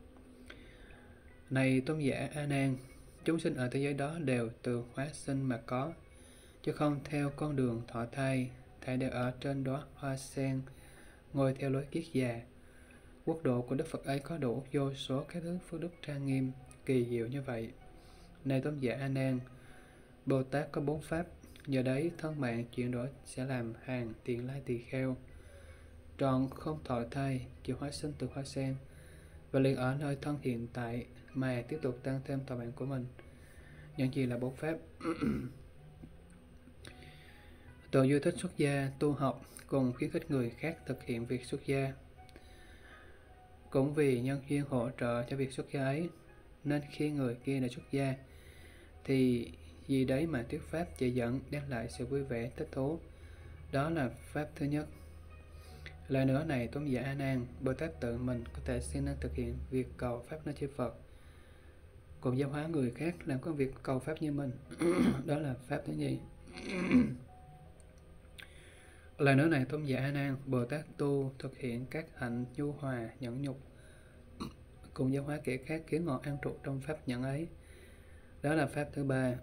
Này Tôn giả A Nan, chúng sinh ở thế giới đó đều từ hóa sinh mà có, chứ không theo con đường thọ thai, thảy đều ở trên đóa hoa sen, ngồi theo lối kiết già. Quốc độ của Đức Phật ấy có đủ vô số các thứ phước đức trang nghiêm, kỳ diệu như vậy. Này Tôn giả A Nan, Bồ Tát có bốn pháp, nhờ đấy thân mạng chuyển đổi sẽ làm hàng tiền lai tỳ kheo, trọn không thọ thai, chịu hóa sinh từ hoa sen, và liền ở nơi thân hiện tại mà tiếp tục tăng thêm thọ mạng của mình. Những gì là bốn pháp? Tự yêu thích xuất gia, tu học, cùng khuyến khích người khác thực hiện việc xuất gia. Cũng vì nhân duyên hỗ trợ cho việc xuất gia ấy, nên khi người kia đã xuất gia, thì vì đấy mà thuyết pháp chỉ dẫn đem lại sự vui vẻ thích thú. Đó là pháp thứ nhất. Lại nữa này Tôn giả A Nan, Bồ Tát tự mình có thể siêng năng thực hiện việc cầu pháp nơi chư Phật, cùng giáo hóa người khác làm công việc cầu pháp như mình. Đó là pháp thứ nhì. Lại nữa này Tôn giả A Nan, Bồ Tát tu thực hiện các hạnh nhu hòa nhẫn nhục, cùng giáo hóa kẻ khác khiến họ an trụ trong pháp nhẫn ấy. Đó là pháp thứ ba.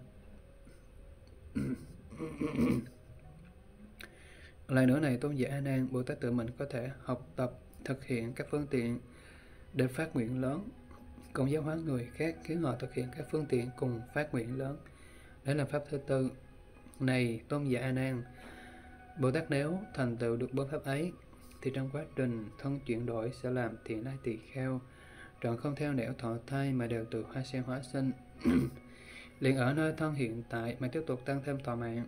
Lại nữa này Tôn giả A Nan, Bồ Tát tự mình có thể học tập thực hiện các phương tiện để phát nguyện lớn, cùng giáo hóa người khác khiến họ thực hiện các phương tiện cùng phát nguyện lớn. Đó là pháp thứ tư. Này Tôn giả A Nan, Bồ Tát nếu thành tựu được bốn pháp ấy, thì trong quá trình thân chuyển đổi sẽ làm thiện lai tỳ kheo, trọn không theo nẻo thọ thai mà đều từ hoa sen hóa sinh, liền ở nơi thân hiện tại mà tiếp tục tăng thêm thọ mạng.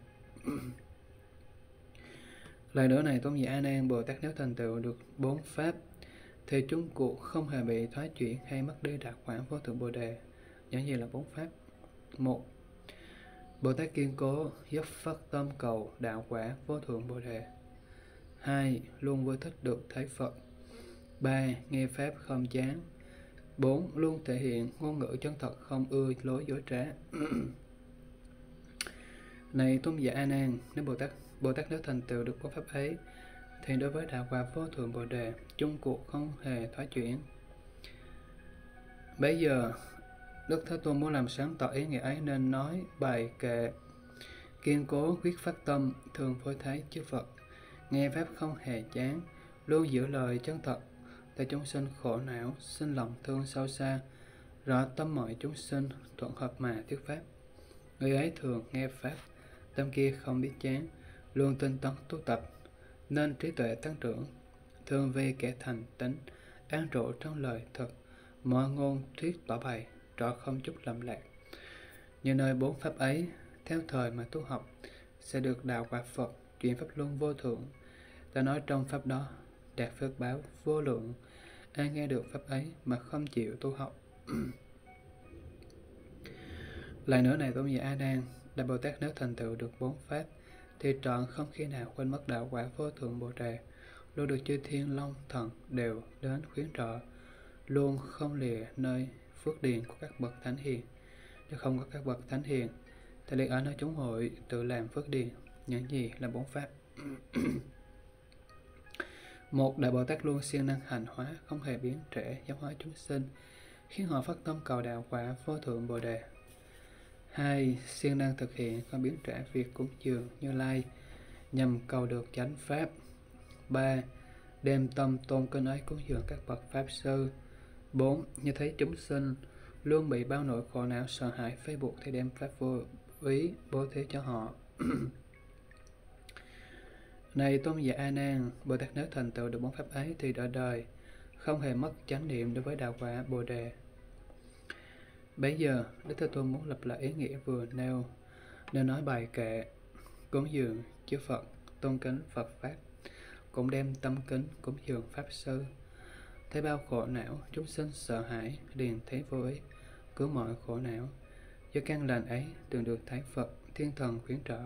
Lại nữa này Tôn giả A Nan, Bồ Tát nếu thành tựu được bốn pháp, thì chúng cuộc không hề bị thoái chuyển hay mất đi đạt quả vô thượng Bồ Đề. Những gì là bốn pháp? Một, Bồ Tát kiên cố giúp phát tâm cầu đạo quả vô thượng Bồ Đề. Hai, Luôn vui thích được thấy Phật. Ba, Nghe Pháp không chán. Bốn, Luôn thể hiện ngôn ngữ chân thật, không ưa lối dối trá. Này tôn giả A Nan, nếu Bồ Tát Bồ Tát nếu thành tựu được bốn pháp ấy, thì đối với đạo quả vô thượng Bồ Đề, chung cuộc không hề thoái chuyển. Bây giờ Đức Thế Tôn muốn làm sáng tỏ ý nghĩa ấy nên nói bài kệ: kiên cố quyết phát tâm, thường phối thấy chư Phật, nghe Pháp không hề chán, luôn giữ lời chân thật, tại chúng sinh khổ não, sinh lòng thương sâu xa, rõ tâm mọi chúng sinh, thuận hợp mà thuyết Pháp. Người ấy thường nghe Pháp, tâm kia không biết chán, luôn tinh tấn tu tập, nên trí tuệ tăng trưởng, thường vì kẻ thành tính, an trụ trong lời thật, mọi ngôn thuyết tỏ bày, rõ không chút lầm lạc. Như nơi bốn pháp ấy, theo thời mà tu học, sẽ được đạo quả Phật, chuyển pháp luân vô thượng. Ta nói trong pháp đó, đạt phước báo vô lượng. Ai nghe được pháp ấy mà không chịu tu học. Lại nữa này tôn giả A Nan, Đại Bồ Tát nếu thành tựu được bốn pháp, thì trọn không khi nào quên mất đạo quả vô thượng Bồ Đề, luôn được chư thiên long thần đều đến khuyến trợ, luôn không lìa nơi phước điền của các bậc thánh hiền. Nếu không có các bậc thánh hiền, thì liền ở nơi chúng hội tự làm phước điền. Những gì là bốn pháp? Một, Đại Bồ Tát luôn siêng năng hành hóa, không hề biến trễ giáo hóa chúng sinh, khiến họ phát tâm cầu đạo quả vô thượng Bồ Đề. Hai, siêng năng thực hiện không biến trễ việc cúng dường Như Lai nhằm cầu được chánh pháp. Ba, đem tâm tôn kính ấy cúng dường các bậc pháp sư. Bốn, như thấy chúng sinh luôn bị bao nỗi khổ não sợ hãi phê buộc, thì đem pháp vô ý bố thí cho họ. Này tôn giả A Nan, Bồ Tát nếu thành tựu được bốn pháp ấy, thì đời đời không hề mất chánh niệm đối với đạo quả Bồ Đề. Bây giờ Đức Thế Tôn muốn lặp lại ý nghĩa vừa nêu, nên nói bài kệ: cúng dường chư Phật, tôn kính Phật pháp, cũng đem tâm kính cúng dường pháp sư. Thấy bao khổ não, chúng sinh sợ hãi, liền thấy vô ý, cứu mọi khổ não. Do căn lành ấy, từng được thấy Phật, thiên thần khuyến trợ.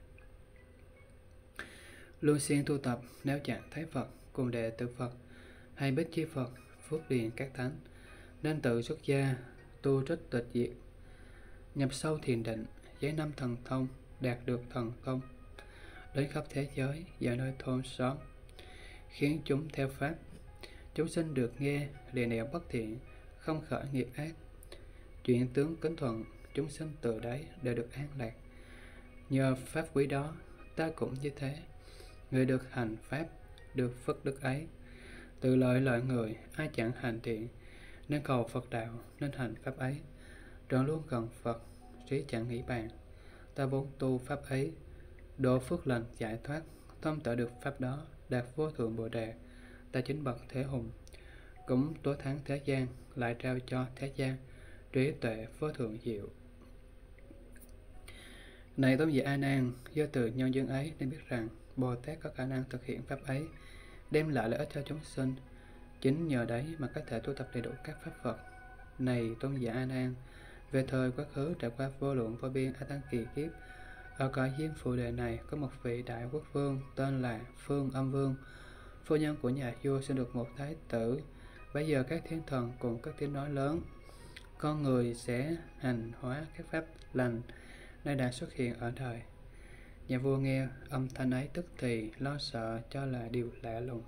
Luôn siêng tu tập, nếu chẳng thấy Phật, cùng đệ tử Phật, hay biết chi Phật, phước điền các thánh, nên tự xuất gia, tu trích tịch diệt, nhập sâu thiền định, giấy năm thần thông, đạt được thần thông, đến khắp thế giới, vào nơi thôn xóm, khiến chúng theo pháp. Chúng sinh được nghe, liền nẻo bất thiện, không khởi nghiệp ác. Chuyện tướng kính thuận, chúng sinh từ đấy đều được an lạc. Nhờ pháp quý đó, ta cũng như thế. Người được hành pháp, được phước đức ấy. Từ lợi lợi người, ai chẳng hành thiện, nên cầu Phật đạo, nên hành pháp ấy. Trọn luôn gần Phật, trí chẳng nghĩ bàn. Ta vốn tu pháp ấy, độ phước lành giải thoát, tâm tự được pháp đó, đạt vô thượng Bồ Đề. Ta chính bậc thế hùng, cũng tối thắng thế gian, lại trao cho thế gian trí tuệ vô thượng diệu. Này tôn giả A Nan, do từ nhân duyên ấy nên biết rằng Bồ Tát có khả năng thực hiện pháp ấy, đem lại lợi ích cho chúng sinh. Chính nhờ đấy mà có thể tu tập đầy đủ các pháp Phật. Này tôn giả A Nan, về thời quá khứ trải qua vô lượng vô biên a tăng kỳ kiếp, ở cõi diêm phù đề này có một vị đại quốc vương tên là Phương Âm Vương. Phu nhân của nhà vua sinh được một thái tử. Bây giờ các thiên thần cùng các tiếng nói lớn: con người sẽ hành hóa các pháp lành, nay đã xuất hiện ở đời. Nhà vua nghe âm thanh ấy tức thì lo sợ, cho là điều lạ lùng.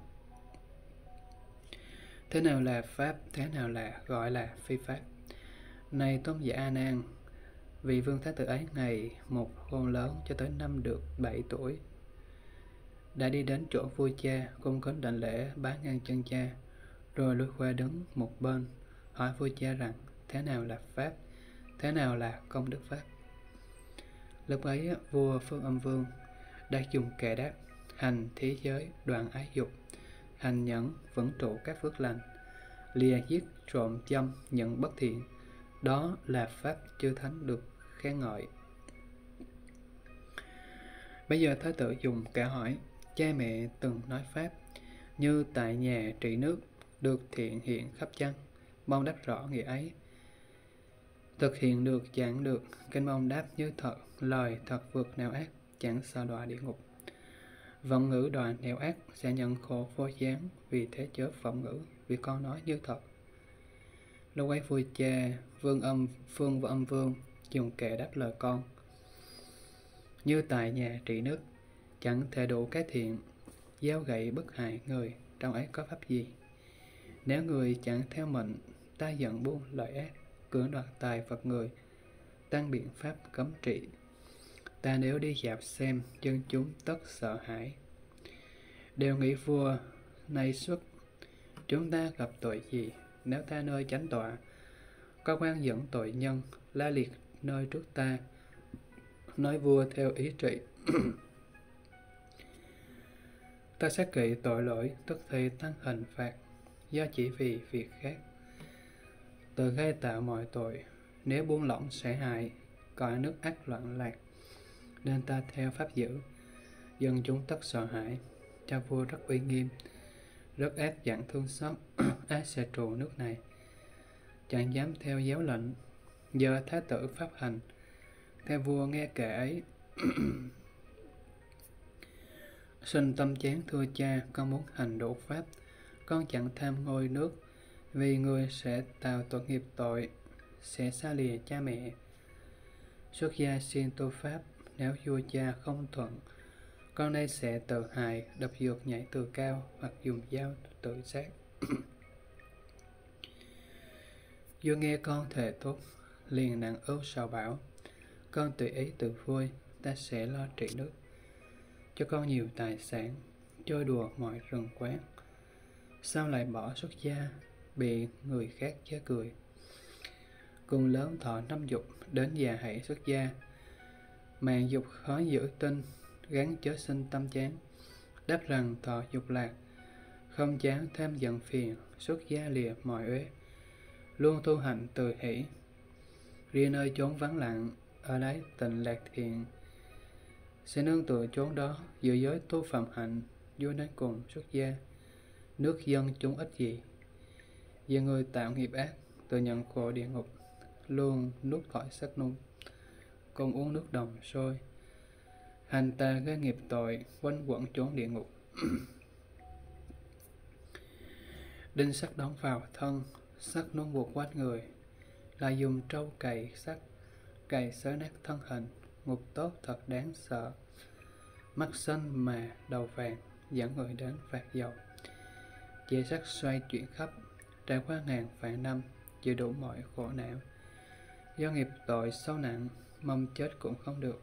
Thế nào là pháp, thế nào là gọi là phi pháp? Này tôn giả A Nan, vị vương thái tử ấy ngày một khôn lớn, cho tới năm được bảy tuổi, đã đi đến chỗ vua cha, cung kính đảnh lễ bái ngang chân cha, rồi lui qua đứng một bên, hỏi vua cha rằng: thế nào là pháp, thế nào là công đức pháp? Lúc ấy vua Phương Âm Vương đã dùng kệ đáp: hành thí giới, đoạn ái dục, hành nhẫn, vững trụ các phước lành, lìa giết trộm dâm, nhận bất thiện, đó là pháp chư thánh được khen ngợi. Bây giờ thái tử dùng cả hỏi: cha mẹ từng nói pháp, như tại nhà trị nước, được thiện hiện khắp chăng? Mong đáp rõ nghĩa ấy. Thực hiện được chẳng được, kinh mong đáp như thật, lời thật vượt nẻo ác, chẳng sợ đọa địa ngục. Vọng ngữ đoạn nẻo ác sẽ nhận khổ vô gián, vì thế chớ vọng ngữ, vì con nói như thật. Lúc ấy vua cha, vương âm, phương âm vương, dùng kệ đáp lời con. Như tại nhà trị nước, chẳng thể đủ cái thiện, dao gậy bức hại người, trong ấy có pháp gì? Nếu người chẳng theo mệnh, ta giận buông lợi ác, cưỡng đoạt tài vật người, tăng biện pháp cấm trị. Ta nếu đi dạp xem, dân chúng tất sợ hãi. Đều nghĩ vua nay xuất, chúng ta gặp tội gì? Nếu ta nơi chánh tọa, có quan dẫn tội nhân, la liệt nơi trước ta, nói vua theo ý trị. Ta xét kỵ tội lỗi, tức thì tăng hình phạt, do chỉ vì việc khác. Tự gây tạo mọi tội, nếu buông lỏng sẽ hại, cõi nước ác loạn lạc, nên ta theo pháp giữ. Dân chúng tất sợ hãi, cha vua rất uy nghiêm, rất ác dạng thương xót, ác sẽ trụ nước này. Chẳng dám theo giáo lệnh, giờ thái tử pháp hành, theo vua nghe kệ ấy. Sinh tâm chán thưa cha, con muốn hành độ pháp, con chẳng tham ngôi nước, vì người sẽ tạo tội nghiệp tội, sẽ xa lìa cha mẹ. Xuất gia xin tu pháp, nếu vua cha không thuận, con đây sẽ tự hại, đập dược nhảy từ cao, hoặc dùng dao tự sát. Vua nghe con thề tốt, liền nặng ưu sầu bảo, con tùy ý tự vui, ta sẽ lo trị nước, cho con nhiều tài sản, chơi đùa mọi rừng quán. Sao lại bỏ xuất gia, bị người khác chê cười? Cùng lớn thọ năm dục, đến già hãy xuất gia. Mạng dục khó giữ tinh, gắn chớ sinh tâm chán. Đáp rằng thọ dục lạc, không chán tham giận phiền, xuất gia lìa mọi uế, luôn tu hành từ hỷ. Riêng nơi chốn vắng lặng, ở đấy tịnh lạc thiện, sẽ nương tựa chốn đó, giữ giới tu phạm hạnh, vua nên cùng xuất gia. Nước dân chúng ít gì, vì người tạo nghiệp ác, tự nhận khổ địa ngục, luôn nuốt thỏi sắc nung, cùng uống nước đồng sôi. Hành ta gây nghiệp tội, quanh quẩn chốn địa ngục. Đinh sắt đóng vào thân, sắt nung buộc quanh người, lại dùng trâu cày sắt, cày xới nát thân hình, ngục tốt thật đáng sợ. Mắt xanh mà đầu vàng, dẫn người đến vạt dầu. Dây sắt xoay chuyển khắp, trải qua ngàn vạn năm, chịu đủ mọi khổ não. Do nghiệp tội sâu nặng, mong chết cũng không được.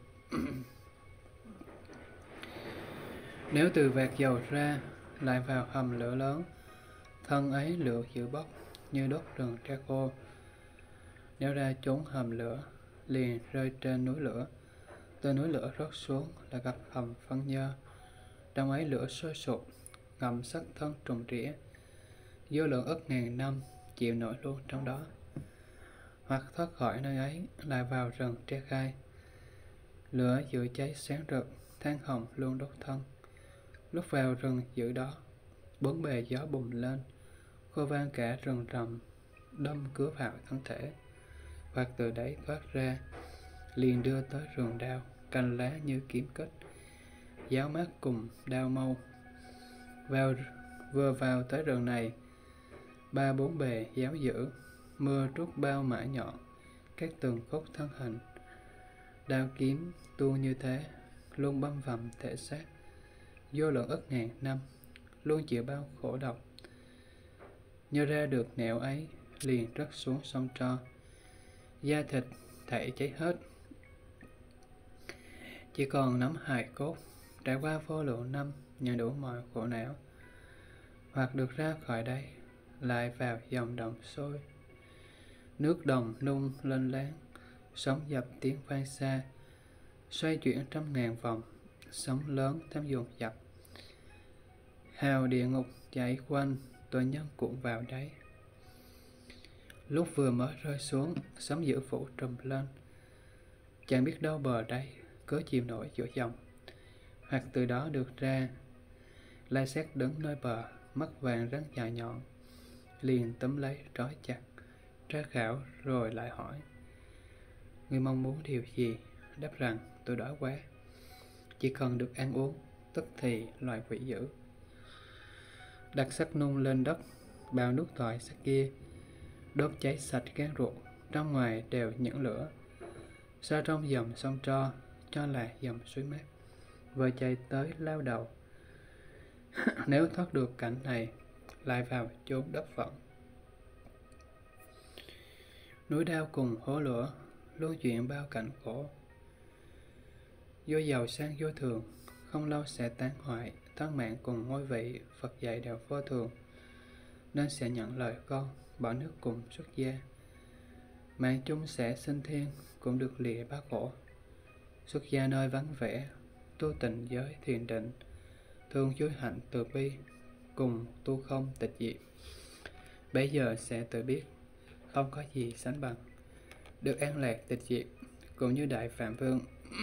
Nếu từ vạt dầu ra, lại vào hầm lửa lớn, thân ấy lửa dữ bốc, như đốt rừng tre khô. Nếu ra trốn hầm lửa, liền rơi trên núi lửa. Từ núi lửa rớt xuống là gặp hầm phân nhơ. Trong ấy lửa sôi sục, ngầm sắc thân trùng trĩa. Vô lượng ức ngàn năm, chịu nổi luôn trong đó. Hoặc thoát khỏi nơi ấy, lại vào rừng tre khai. Lửa giữ cháy sáng rực, than hồng luôn đốt thân. Lúc vào rừng giữ đó, bốn bề gió bùng lên, khô vang cả rừng rậm, đâm cứa vào thân thể. Hoặc từ đấy thoát ra, liền đưa tới rừng đao, cành lá như kiếm kết, giáo mát cùng đao mâu. Vào vừa vào tới rừng này, ba bốn bề giáo dữ, mưa trút bao mã nhọn, các từng khúc thân hình. Đao kiếm tuôn như thế, luôn băm vằm thể xác, vô lượng ức ngàn năm, luôn chịu bao khổ độc. Nhớ ra được nẻo ấy, liền rớt xuống sông tro, da thịt thảy cháy hết, chỉ còn nắm hài cốt. Trải qua vô lượng năm, nhận đủ mọi khổ não. Hoặc được ra khỏi đây, lại vào dòng đồng sôi, nước đồng nung lên láng, sóng dập tiếng vang xa, xoay chuyển trăm ngàn vòng, sóng lớn thêm dồn dập. Hào địa ngục chạy quanh, tội nhân cuộn vào đáy. Lúc vừa mới rơi xuống, sóng dữ phủ trùm lên, chẳng biết đâu bờ đây, cớ chịu nổi giữa dòng. Hoặc từ đó được ra, lai xét đứng nơi bờ, mắt vàng rắn dài nhọn, liền túm lấy trói chặt, tra khảo rồi lại hỏi. Ngươi mong muốn điều gì? Đáp rằng tôi đói quá, chỉ cần được ăn uống, tức thì loài quỷ dữ. Đặt sắt nung lên đất, bao nước tỏi sắt kia, đốt cháy sạch gan ruột, trong ngoài đều những lửa. Xa trong dòng sông Tro, cho là dòng suối mát, vừa chạy tới lao đầu. Nếu thoát được cảnh này, lại vào chốn đất phận. Núi đao cùng hố lửa, luôn chuyện bao cảnh khổ. Vô giàu sang vô thường, không lâu sẽ tán hoại. Thân mạng cùng ngôi vị, Phật dạy đều vô thường, nên sẽ nhận lời con, bỏ nước cùng xuất gia. Mạng chung sẽ sinh thiên, cũng được lìa bá khổ. Xuất gia nơi vắng vẻ, tu tịnh giới thiền định, thương giới hạnh từ bi, cùng tu không tịch diệt. Bấy giờ sẽ tự biết, không có gì sánh bằng, được an lạc tịch diệt, cũng như Đại Phạm Vương.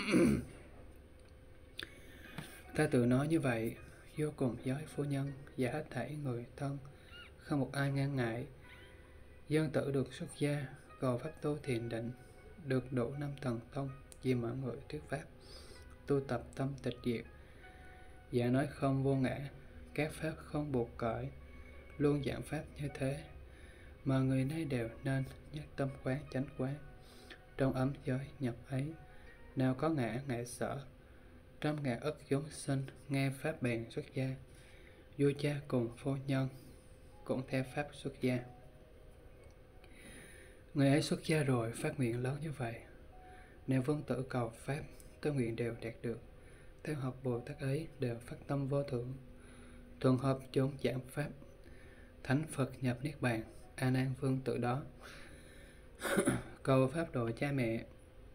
Ta tự nói như vậy, vô cùng giới phu nhân và hết thảy người thân, không một ai ngăn ngại. Dân tử được xuất gia, cầu pháp tu thiền định, được độ năm thần thông, vì mọi người thuyết pháp, tu tập tâm tịch diệt. Dạ nói không vô ngã, các pháp không buộc cởi, luôn giảng pháp như thế, mà người nay đều nên nhất tâm quán chánh quán. Trong ấm giới nhập ấy, nào có ngã ngại sở, trăm ngàn ức chúng sinh nghe pháp bèn xuất gia. Vua cha cùng phu nhân cũng theo pháp xuất gia. Người ấy xuất gia rồi phát nguyện lớn như vậy, nếu vương tử cầu pháp, tư nguyện đều đạt được. Theo học Bồ Tát ấy đều phát tâm vô thượng, thuận hợp chốn giảng pháp, thánh Phật nhập niết bàn. A Nan vương tử đó cầu pháp độ cha mẹ,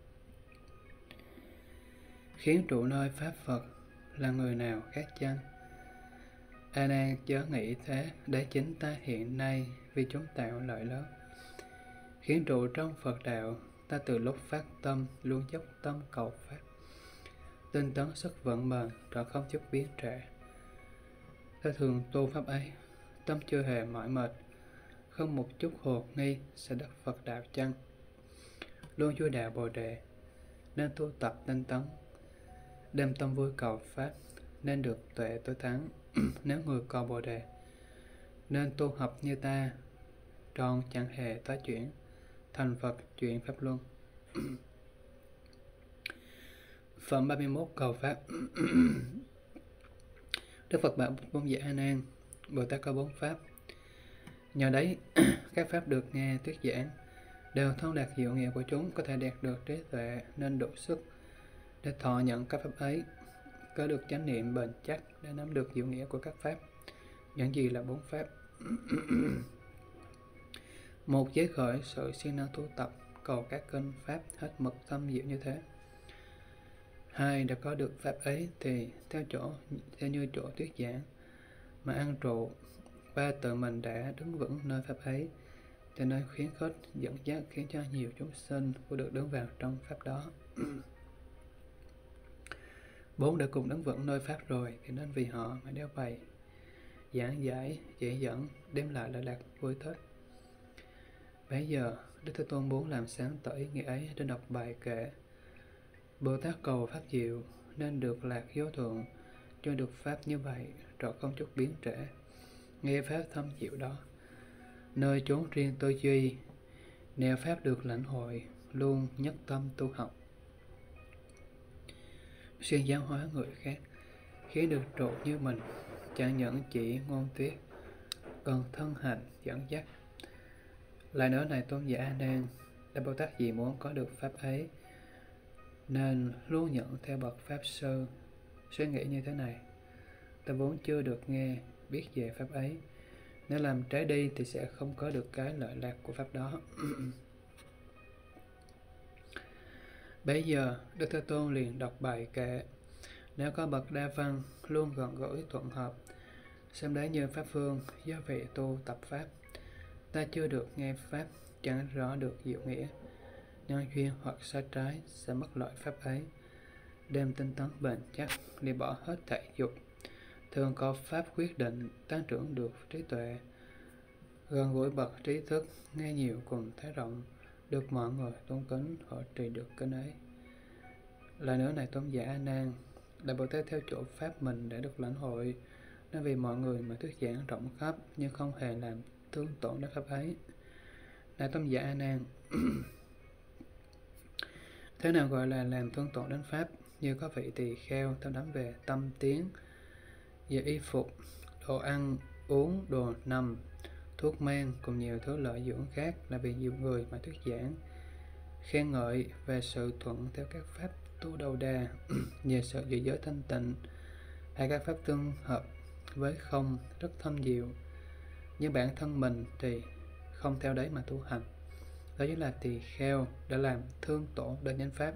khiến trụ nơi pháp Phật là người nào khác chăng? A Nan chớ nghĩ thế, để chính ta hiện nay vì chúng tạo lợi lớn, khiến trụ trong Phật đạo. Ta từ lúc phát tâm luôn dốc tâm cầu pháp, tinh tấn sức vận bền, rồi không chút biến trệ. Ta thường tu pháp ấy, tâm chưa hề mỏi mệt, không một chút hồ nghi sẽ đắc Phật đạo chăng. Luôn vui đạo Bồ đề, nên tu tập tinh tấn, đem tâm vui cầu pháp, nên được tuệ tối thắng. Nếu người cầu Bồ đề, nên tu học như ta, tròn chẳng hề tái chuyển, thành Phật chuyện pháp luân. Phẩm ba mươi mốt cầu pháp. Đức Phật bảo Bổn Giả A Nan, Bồ Tát có bốn pháp. Nhờ đấy, các pháp được nghe thuyết giảng đều thông đạt diệu nghĩa của chúng, có thể đạt được trí tuệ, nên đủ sức để thọ nhận các pháp ấy, có được chánh niệm bền chắc để nắm được diệu nghĩa của các pháp. Những gì là bốn pháp? Một, giới khởi sự siêng năng tu tập, cầu các kênh pháp hết mực thâm diệu như thế. Hai, đã có được pháp ấy thì theo chỗ theo như chỗ thuyết giảng mà ăn trụ. Ba, tự mình đã đứng vững nơi pháp ấy, cho nên khuyến khích dẫn dắt khiến cho nhiều chúng sinh cũng được đứng vào trong pháp đó. Bốn, đã cùng đứng vững nơi pháp rồi thì nên vì họ mà đeo bày, giảng giải, chỉ dẫn, đem lại lợi lạc vui thích. Bây giờ Đức Thế Tôn muốn làm sáng tỏ ý nghĩa ấy để đọc bài kệ: Bồ Tát cầu pháp diệu nên được lạc vô thượng, cho được pháp như vậy rồi không chút biến trễ. Nghe pháp thâm diệu đó, nơi chốn riêng tư duy, nẻo pháp được lãnh hội, luôn nhất tâm tu học. Xuyên giáo hóa người khác, khiến được trụ như mình, chẳng những chỉ ngôn tuyết, còn thân hành dẫn dắt. Lại nữa này Tôn giả A Nan, Đại Bồ Tát vì muốn có được pháp ấy, nên luôn nhận theo bậc pháp sư. Suy nghĩ như thế này: ta vốn chưa được nghe biết về pháp ấy, nếu làm trái đi thì sẽ không có được cái lợi lạc của pháp đó. Bây giờ Đức Thế Tôn liền đọc bài kệ: nếu có bậc đa văn luôn gần gũi thuận hợp, xem đấy như pháp phương, do vị tu tập pháp, ta chưa được nghe pháp, chẳng rõ được diệu nghĩa, nhân duyên hoặc sai trái sẽ mất lợi pháp ấy. Đem tinh tấn bền chắc, để bỏ hết thảy dục, thường có pháp quyết định, tăng trưởng được trí tuệ. Gần gũi bậc trí thức, nghe nhiều cùng thấy rộng, được mọi người tôn kính, họ trì được kính ấy. Lại nữa này tôn giả A Nan, Đại Bồ Tát theo chỗ pháp mình để được lãnh hội, nên vì mọi người mà thuyết giảng rộng khắp nhưng không hề làm thương tổn đến pháp ấy. Đại tôn giả A Nan, thế nào gọi là làm thương tổn đến pháp? Như có vị tỳ kheo tham đắm về tâm tiếng, về y phục, đồ ăn, uống, đồ nằm, thuốc men cùng nhiều thứ lợi dưỡng khác, là vì nhiều người mà thuyết giảng khen ngợi về sự thuận theo các pháp tu đầu đà, nhờ sự giữ giới thanh tịnh hay các pháp tương hợp với không rất thâm diệu, nhưng bản thân mình thì không theo đấy mà tu hành. Đó chính là tỳ kheo đã làm thương tổn đến chánh pháp.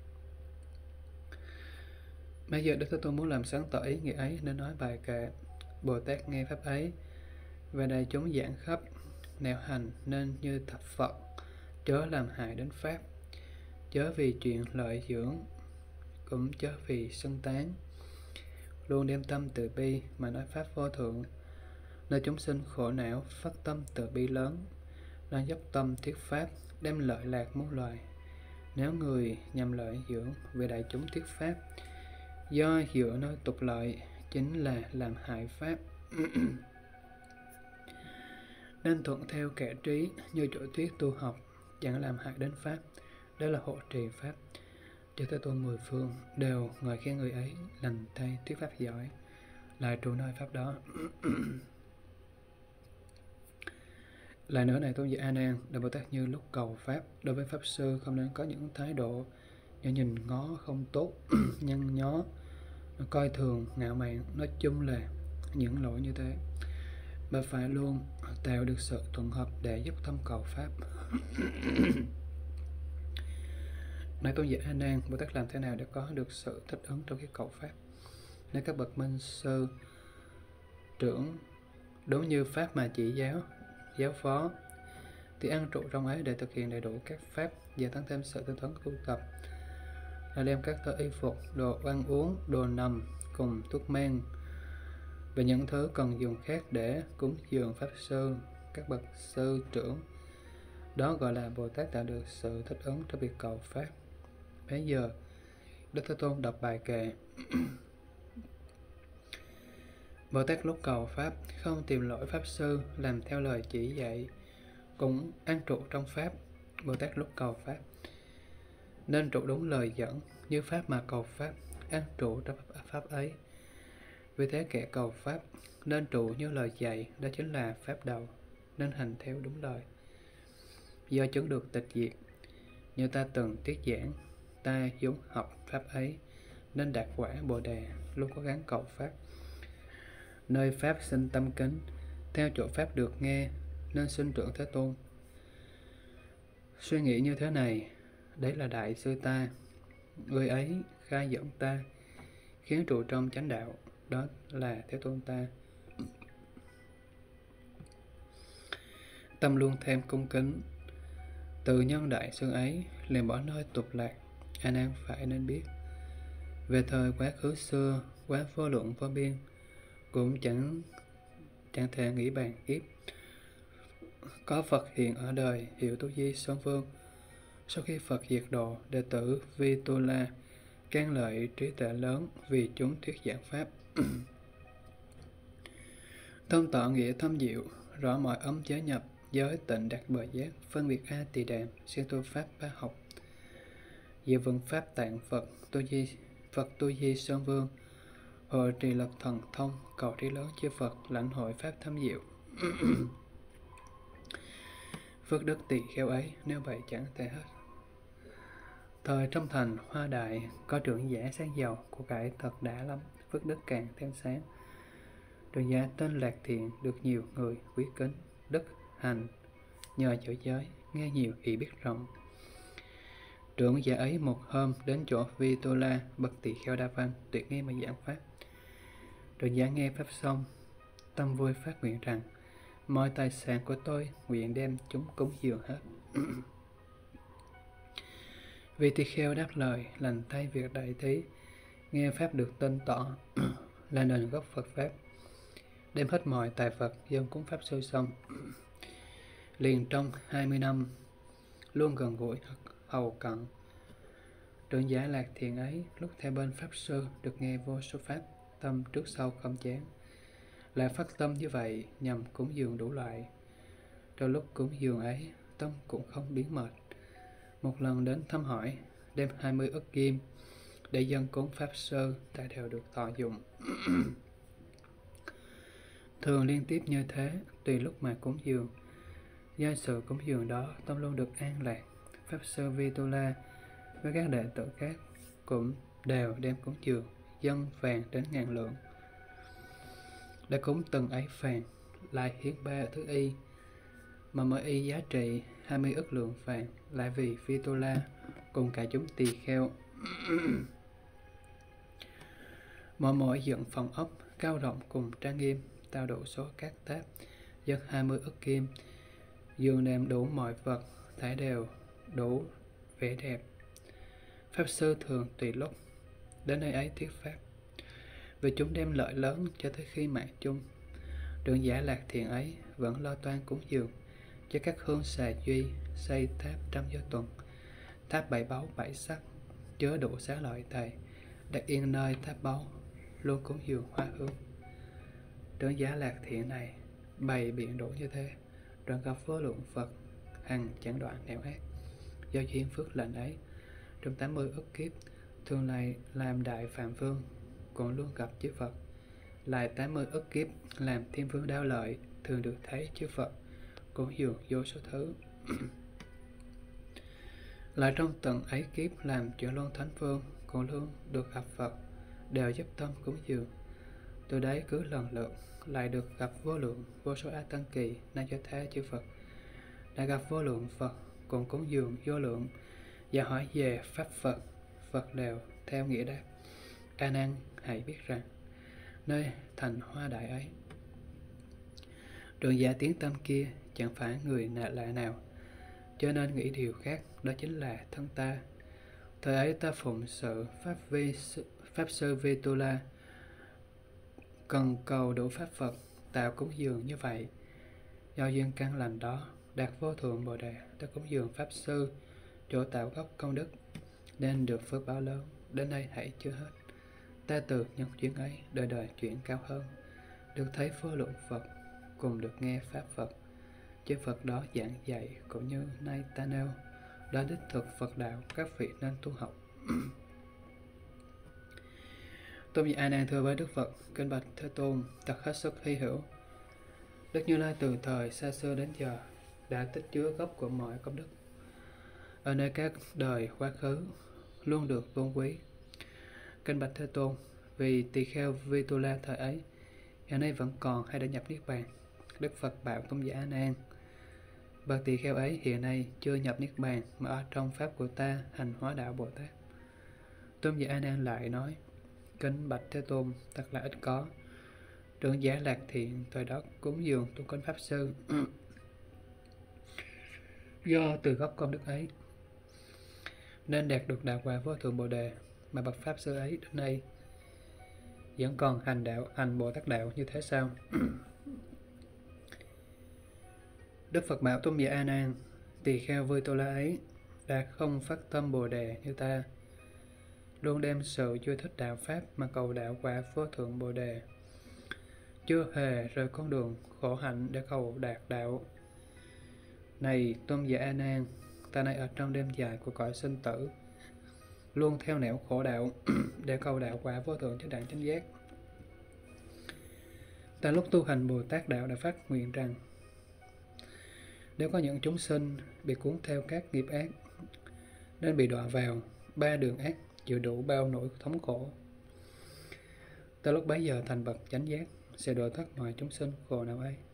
Bây giờ Đức Thế Tôn muốn làm sáng tỏ ý nghĩa ấy nên nói bài kệ: Bồ Tát nghe pháp ấy và đại chúng giảng khắp, nẻo hành nên như thập Phật, chớ làm hại đến pháp, chớ vì chuyện lợi dưỡng, cũng chớ vì xưng tán, luôn đem tâm từ bi mà nói pháp vô thượng, nơi chúng sinh khổ não phát tâm từ bi lớn, đang dốc tâm thuyết pháp, đem lợi lạc muôn loài. Nếu người nhằm lợi dưỡng về đại chúng thuyết pháp, do dựa nơi tục lợi, chính là làm hại pháp. Nên thuận theo kẻ trí, như chỗ thuyết tu học, chẳng làm hại đến pháp. Đó là hộ trì pháp. Chư Thế Tôn mười phương đều ngợi khen người ấy lành thay thuyết pháp giỏi, lại trụ nơi pháp đó. Lại nữa này tôn giả A Nan, Đại Bồ Tát như lúc cầu pháp, đối với pháp sư không nên có những thái độ như nhìn ngó không tốt, nhăn nhó, coi thường, ngạo mạn, nói chung là những lỗi như thế, mà phải luôn tạo được sự thuận hợp để giúp tâm cầu pháp. Này tôn giả A Nan, Bồ Tát làm thế nào để có được sự thích ứng trong cái cầu pháp? Nếu các bậc minh sư trưởng đúng như pháp mà chỉ giáo, giáo phó, thì ăn trụ trong ấy để thực hiện đầy đủ các pháp, gia tăng thêm sự tinh tấn tu tập, là đem các thứ y phục, đồ ăn uống, đồ nằm cùng thuốc men và những thứ cần dùng khác để cúng dường pháp sư, các bậc sư trưởng. Đó gọi là Bồ Tát tạo được sự thích ứng trong việc cầu pháp. Bây giờ Đức Thế Tôn đọc bài kệ: Bồ Tát lúc cầu pháp không tìm lỗi pháp sư, làm theo lời chỉ dạy, cũng an trụ trong pháp. Bồ Tát lúc cầu pháp nên trụ đúng lời dẫn, như pháp mà cầu pháp, an trụ trong pháp ấy. Vì thế kẻ cầu pháp nên trụ như lời dạy, đó chính là pháp đầu, nên hành theo đúng lời. Do chứng được tịch diệt, như ta từng tiết giảng, ta vốn học pháp ấy, nên đạt quả Bồ Đề, luôn cố gắng cầu pháp. Nơi pháp sinh tâm kính, theo chỗ pháp được nghe, nên sinh trưởng Thế Tôn. Suy nghĩ như thế này, đấy là đại sư ta, người ấy khai dẫn ta, khiến trụ trong chánh đạo, đó là Thế Tôn ta. Tâm luôn thêm cung kính, từ nhân đại sư ấy liền bỏ nơi tục lạc. A Nan phải nên biết, về thời quá khứ xưa, quá vô lượng vô biên, cũng chẳng chẳng thể nghĩ bàn kiếp. Có Phật hiện ở đời, hiệu Tu Di Sơn Vương. Sau khi Phật diệt độ, đệ tử Vitula can lợi trí tuệ lớn vì chúng thuyết giảng pháp. Thông tỏ nghĩa thâm diệu, rõ mọi ấm giới nhập, giới tịnh đạt bờ giác, phân biệt A Tỳ Đàm, siêng tu pháp ba học. Diệu vững pháp tạng Phật, Tu Di Phật Tu Di Sơn Vương, hội trì lập thần thông, cầu trí lớn chư Phật, lãnh hội pháp thâm diệu. Phước đức tỳ kheo ấy, nếu vậy chẳng thể hết. Thời trong thành Hoa Đại, có trưởng giả sáng giàu, của cải thật đã lắm, phước đức càng thêm sáng. Trưởng giả tên Lạc Thiện, được nhiều người quý kính, đức hành, nhờ chữ giới, nghe nhiều ý biết rộng. Trưởng giả ấy một hôm đến chỗ Vitula, bậc tỳ kheo đa văn, tuyệt nghe mà giảng pháp. Trưởng giả nghe pháp xong, tâm vui phát nguyện rằng, mọi tài sản của tôi nguyện đem chúng cúng dường hết. Vị tỳ kheo đáp lời, lành thay việc đại thí, nghe pháp được tên tỏ là nền gốc Phật pháp, đem hết mọi tài vật dâng cúng pháp sư xong, liền trong hai mươi năm luôn gần gũi hầu cận. Trưởng giả Lạc Thiện ấy lúc theo bên Pháp Sư được nghe vô số pháp tâm trước sau không chán, lại phát tâm như vậy nhằm cúng dường đủ loại. Trong lúc cúng dường ấy, tâm cũng không biến mệt. Một lần đến thăm hỏi, đem hai mươi ức kim để dân cúng Pháp Sư tại đều được thọ dụng. Thường liên tiếp như thế, tùy lúc mà cúng dường. Do sự cúng dường đó, tâm luôn được an lạc. Pháp Sư Vitula với các đệ tử khác cũng đều đem cúng dường, dân vàng đến ngàn lượng. Để cúng từng ấy vàng, lại hiến ba thứ y, mà mỗi y giá trị hai mươi ức lượng vàng, lại vì Vitula cùng cả chúng tỳ kheo. Mỗi mỗi dựng phòng ốc cao rộng cùng trang nghiêm, tạo đủ số các tháp, dâng hai mươi ức kim, giường nệm đủ mọi vật, thải đều đủ vẻ đẹp. Pháp Sư thường tùy lúc đến nơi ấy thuyết pháp, vì chúng đem lợi lớn cho tới khi mạng chung. Trưởng giả Lạc Thiện ấy vẫn lo toan cúng dường cho các hương xà duy, xây tháp trăm do tuần, tháp bảy báu bảy sắc, chứa đủ xá lợi thầy, đặt yên nơi tháp báu, luôn cúng dường hoa hương. Trưởng giả Lạc Thiện này bày biện đủ như thế, rồi gặp vô lượng Phật hằng chẳng đoạn nẻo ác. Do duyên phước lành ấy, trong tám mươi ức kiếp thường lại làm đại phạm vương, cũng luôn gặp chư Phật. Lại tám mươi ức kiếp làm thiên vương đao lợi, thường được thấy chư Phật, cũng dường vô số thứ. Lại trong tận ấy kiếp làm chuyển luân thánh vương, cũng luôn được gặp Phật, đều giúp tâm cúng dường. Từ đấy cứ lần lượt lại được gặp vô lượng vô số A Tăng Kỳ, nay cho thế chư Phật. Đã gặp vô lượng Phật, cũng cúng dường vô lượng, và hỏi về pháp Phật. Phật đều theo nghĩa đáp: A Nan, hãy biết rằng nơi thành hoa đại ấy, trưởng giả tiếng tâm kia chẳng phải người nạ lạ nào, cho nên nghĩ điều khác, đó chính là thân ta. Thời ấy ta phụng sự pháp vi pháp sư Vitula, cần cầu đủ pháp Phật, tạo cúng dường như vậy. Do duyên căn lành đó, đạt vô thượng bồ đề, ta cúng dường pháp sư, chỗ tạo gốc công đức, nên được phước báo lớn. Đến đây hãy chưa hết. Ta từ nhân duyên ấy, đời đời chuyển cao hơn, được thấy vô lượng Phật, cùng được nghe pháp Phật. Chư Phật đó giảng dạy cũng như nay ta nêu, đó đích thực Phật đạo, các vị nên tu học. Tôn giả A Nan thưa với Đức Phật: Kinh bạch Thế Tôn, thật hết sức hy hữu. Đức Như Lai từ thời xa xưa đến giờ đã tích chứa gốc của mọi công đức ở nơi các đời quá khứ, luôn được tôn quý. Kinh bạch Thế Tôn, vì tỳ kheo Vitula thời ấy hiện nay vẫn còn hay đã nhập niết bàn. Đức Phật bảo Tôn giả A Nan: bậc tỳ kheo ấy hiện nay chưa nhập niết bàn, mà ở trong pháp của ta hành hóa đạo Bồ Tát. Tôn giả A Nan lại nói: Kính bạch Thế Tôn, thật là ít có. Trưởng giả Lạc Thiện thời đó cúng dường tu kính pháp sư. Do từ gốc công đức ấy nên đạt được đạo quả vô thượng Bồ đề, mà bậc pháp sư ấy đến nay vẫn còn hành đạo, hành Bồ Tát đạo như thế sao? Đức Phật bảo Tôn giả A Nan: tỳ kheo Vitula ấy đã không phát tâm Bồ đề như ta, luôn đem sự chưa thích đạo pháp mà cầu đạo quả vô thượng Bồ đề, chưa hề rời con đường khổ hạnh để cầu đạt đạo. Này Tôn giả A Nan, ta nay ở trong đêm dài của cõi sinh tử, luôn theo nẻo khổ đạo để cầu đạo quả vô thượng chánh đẳng chánh giác. Ta lúc tu hành Bồ Tát đạo đã phát nguyện rằng, nếu có những chúng sinh bị cuốn theo các nghiệp ác, nên bị đọa vào ba đường ác, chịu đủ bao nỗi thống khổ, ta lúc bấy giờ thành bậc chánh giác, sẽ độ thoát mọi chúng sinh khổ não ấy.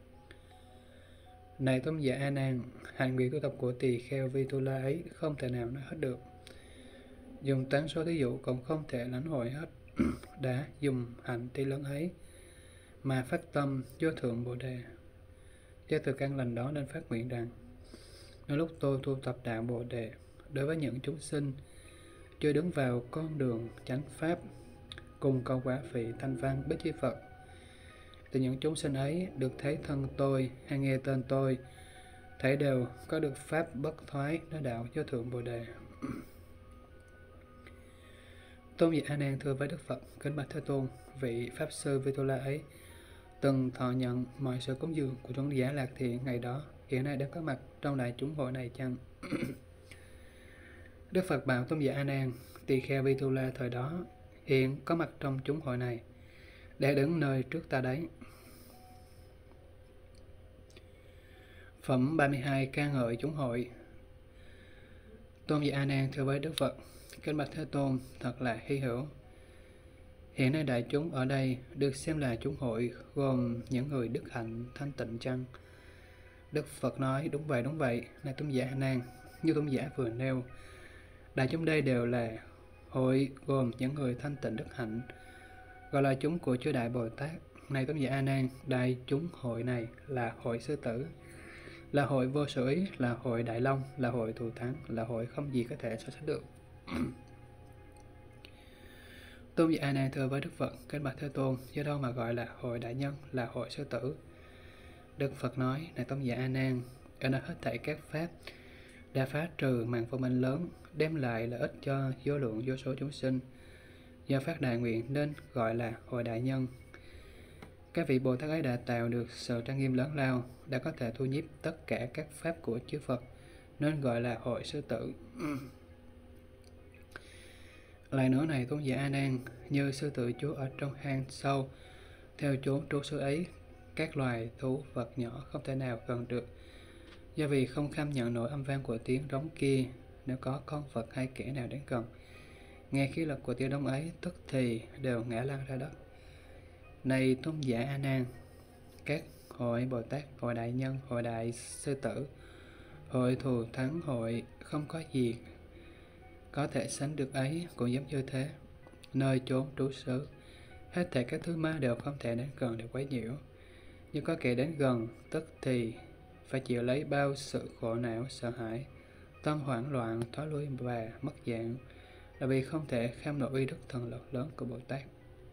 Này Tôn giả A Nan, hành nguyện tu tập của tỳ kheo Vitula ấy không thể nào nói hết được. Dùng tán số thí dụ cũng không thể lãnh hội hết. Đã dùng hạnh tí lớn ấy mà phát tâm vô thượng Bồ đề. Do từ căn lành đó nên phát nguyện rằng, nếu lúc tôi tu tập đạo Bồ đề đối với những chúng sinh chưa đứng vào con đường chánh pháp, cùng cầu quả vị thanh văn bích chi Phật, thì những chúng sinh ấy được thấy thân tôi hay nghe tên tôi, thấy đều có được pháp bất thoái nói đạo vô thượng Bồ Đề. Tôn giả A Nan thưa với Đức Phật: Kính bạch Thế Tôn, vị pháp sư Vitula ấy từng thọ nhận mọi sự cúng dường của chúng giả lạc thiện ngày đó, hiện nay đang có mặt trong đại chúng hội này chăng? Đức Phật bảo Tôn giả A Nan: Tỳ kheo Vitula thời đó hiện có mặt trong chúng hội này, để đứng nơi trước ta đấy. Phẩm ba mươi hai ca ngợi chúng hội. Tôn giả A Nan thưa với Đức Phật: Kính bạch Thế Tôn, thật là hy hữu. Hiện nay đại chúng ở đây được xem là chúng hội gồm những người đức hạnh thanh tịnh chăng? Đức Phật nói: Đúng vậy, đúng vậy, này Tôn giả A Nan, như Tôn giả vừa nêu, đại chúng đây đều là hội gồm những người thanh tịnh đức hạnh, gọi là chúng của chư Đại Bồ Tát. Này Tôn giả A Nan, đại chúng hội này là hội sư tử, là hội vô sự ý, là hội Đại Long, là hội thù thắng, là hội không gì có thể so sánh được. Tôn giả A Nan thưa với Đức Phật: Kính bạch Thế Tôn, do đâu mà gọi là hội đại nhân, là hội sư tử? Đức Phật nói: Này Tôn giả A Nan, ở nơi hết thảy các pháp đã phá trừ màn vô minh lớn, đem lại lợi ích cho vô lượng vô số chúng sinh, do phát đại nguyện nên gọi là hội đại nhân. Các vị Bồ Tát ấy đã tạo được sự trang nghiêm lớn lao, đã có thể thu nhiếp tất cả các pháp của chư Phật, nên gọi là hội sư tử. Lại nữa này Tôn giả A Nan, như sư tử trú ở trong hang sâu, theo chốn trú xứ ấy, các loài thú vật nhỏ không thể nào gần được, do vì không kham nhận nổi âm vang của tiếng rống kia. Nếu có con vật hay kẻ nào đến gần, nghe khí lực của tiếng rống ấy, tức thì đều ngã lăn ra đất. Này Tôn giả A Nan, các hội Bồ Tát, hội đại nhân, hội đại sư tử, hội thù thắng, hội không có gì có thể sánh được ấy cũng giống như thế. Nơi chốn trú xứ, hết thảy các thứ ma đều không thể đến gần để quấy nhiễu. Nhưng có kẻ đến gần, tức thì phải chịu lấy bao sự khổ não, sợ hãi, tâm hoảng loạn, thoái lui và mất dạng, là vì không thể kham nổi uy đức thần lực lớn của Bồ Tát.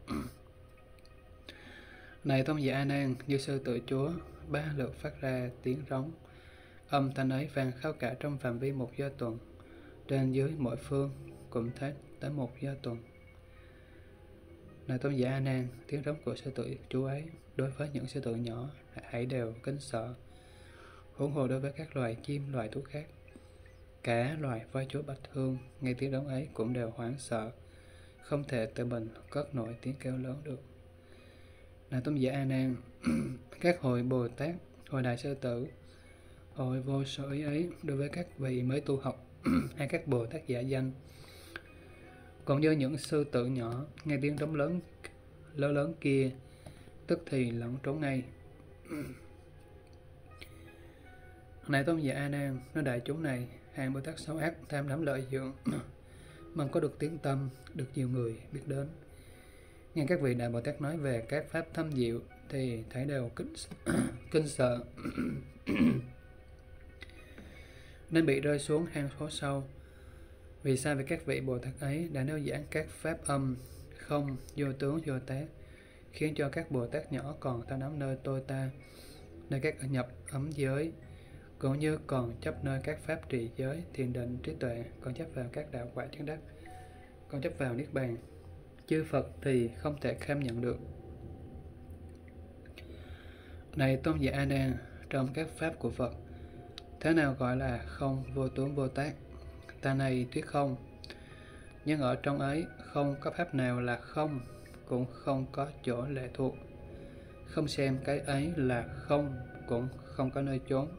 Này Tôn giả A Nan, như sư tử chúa ba lượt phát ra tiếng rống, âm thanh ấy vang khắp cả trong phạm vi một do tuần, trên dưới mỗi phương cũng thế tới một do tuần. Này Tôn giả A Nan, tiếng rống của sư tử chúa ấy đối với những sư tử nhỏ hãy đều kính sợ, huống hồ đối với các loài chim, loài thú khác. Cả loài voi chúa bạch hương nghe tiếng rống ấy cũng đều hoảng sợ, không thể tự mình cất nổi tiếng kêu lớn được. Này Tôn giả A Nan, các hội Bồ Tát, hội đại sư tử, hội vô sở ý ấy đối với các vị mới tu học hay các Bồ Tát giả danh, còn như những sư tử nhỏ nghe tiếng trống lớn lớn lớn kia, tức thì lẫn trốn ngay. Này Tôn giả A Nan, nói đại chúng này, hàng Bồ Tát xấu ác tham đắm lợi dưỡng, mong có được tiếng tâm, được nhiều người biết đến. Nghe các vị đại Bồ Tát nói về các pháp thâm diệu thì thấy đều kinh, kinh sợ, nên bị rơi xuống hang hố sâu. Vì sao? Vì các vị Bồ Tát ấy đã nêu giảng các pháp âm không, vô tướng, vô tác, khiến cho các Bồ Tát nhỏ còn tham đắm nơi tôi ta, nơi các nhập ấm giới, cũng như còn chấp nơi các pháp trì giới, thiền định, trí tuệ, còn chấp vào các đạo quả chứng đắc, còn chấp vào niết bàn. Chư Phật thì không thể kham nhận được. Này Tôn giả A Nan, trong các pháp của Phật, thế nào gọi là không vô tướng vô tác? Ta này thuyết không, nhưng ở trong ấy không có pháp nào là không, cũng không có chỗ lệ thuộc. Không xem cái ấy là không, cũng không có nơi chốn.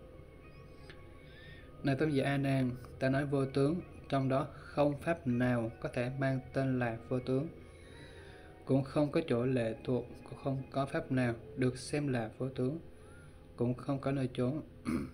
Này Tôn giả A Nan, ta nói vô tướng, trong đó không pháp nào có thể mang tên là vô tướng, cũng không có chỗ lệ thuộc, cũng không có pháp nào được xem là vô tướng, cũng không có nơi chốn.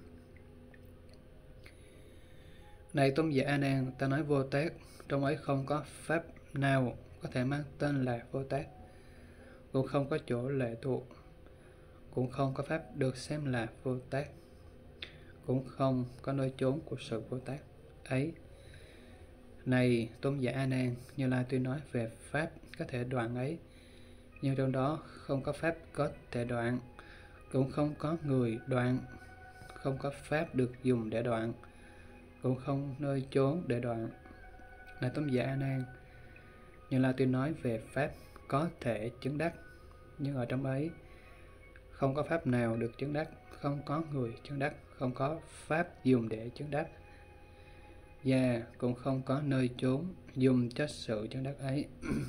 Này Tôn giả A Nan, ta nói vô tác, trong ấy không có pháp nào có thể mang tên là vô tác, cũng không có chỗ lệ thuộc, cũng không có pháp được xem là vô tác, cũng không có nơi chốn của sự vô tác ấy. Này Tôn giả A Nan, Như Lai tuy nói về pháp có thể đoạn ấy, nhưng trong đó không có pháp có thể đoạn, cũng không có người đoạn, không có pháp được dùng để đoạn, cũng không nơi chốn để đoạn. Này tôn giả A Nan, Như Lai tuyên nói về pháp có thể chứng đắc, nhưng ở trong ấy không có pháp nào được chứng đắc, không có người chứng đắc, không có pháp dùng để chứng đắc, và cũng không có nơi chốn dùng cho sự chứng đắc ấy.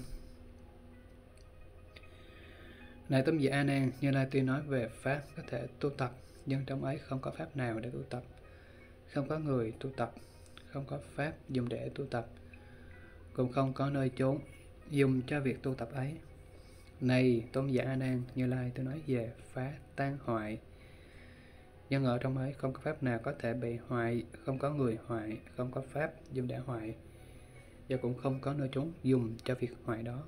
Này tôn giả A Nan, Như Lai tuyên nói về pháp có thể tu tập, nhưng trong ấy không có pháp nào để tu tập, không có người tu tập, không có pháp dùng để tu tập, cũng không có nơi chốn dùng cho việc tu tập ấy. Này tôn giả A Nan, Như Lai tôi nói về phá tan hoại, nhưng ở trong ấy không có pháp nào có thể bị hoại, không có người hoại, không có pháp dùng để hoại, và cũng không có nơi chốn dùng cho việc hoại đó.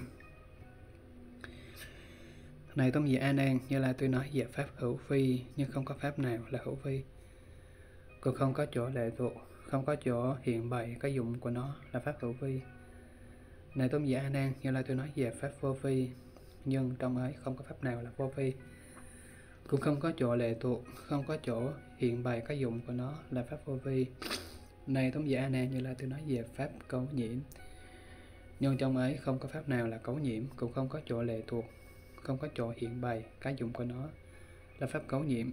Này tôn giả A Nan, Như Lai tôi nói về pháp hữu phi, nhưng không có pháp nào là hữu phi, cũng không có chỗ lệ thuộc, không có chỗ hiện bày cái dụng của nó là pháp hữu vi. Này tôn giả A Nan, Như Lai tôi nói về pháp vô vi, nhưng trong ấy không có pháp nào là vô vi, cũng không có chỗ lệ thuộc, không có chỗ hiện bày cái dụng của nó là pháp vô vi. Này tôn giả A Nan, Như Lai tôi nói về pháp cấu nhiễm, nhưng trong ấy không có pháp nào là cấu nhiễm, cũng không có chỗ lệ thuộc, không có chỗ hiện bày cái dụng của nó là pháp cấu nhiễm.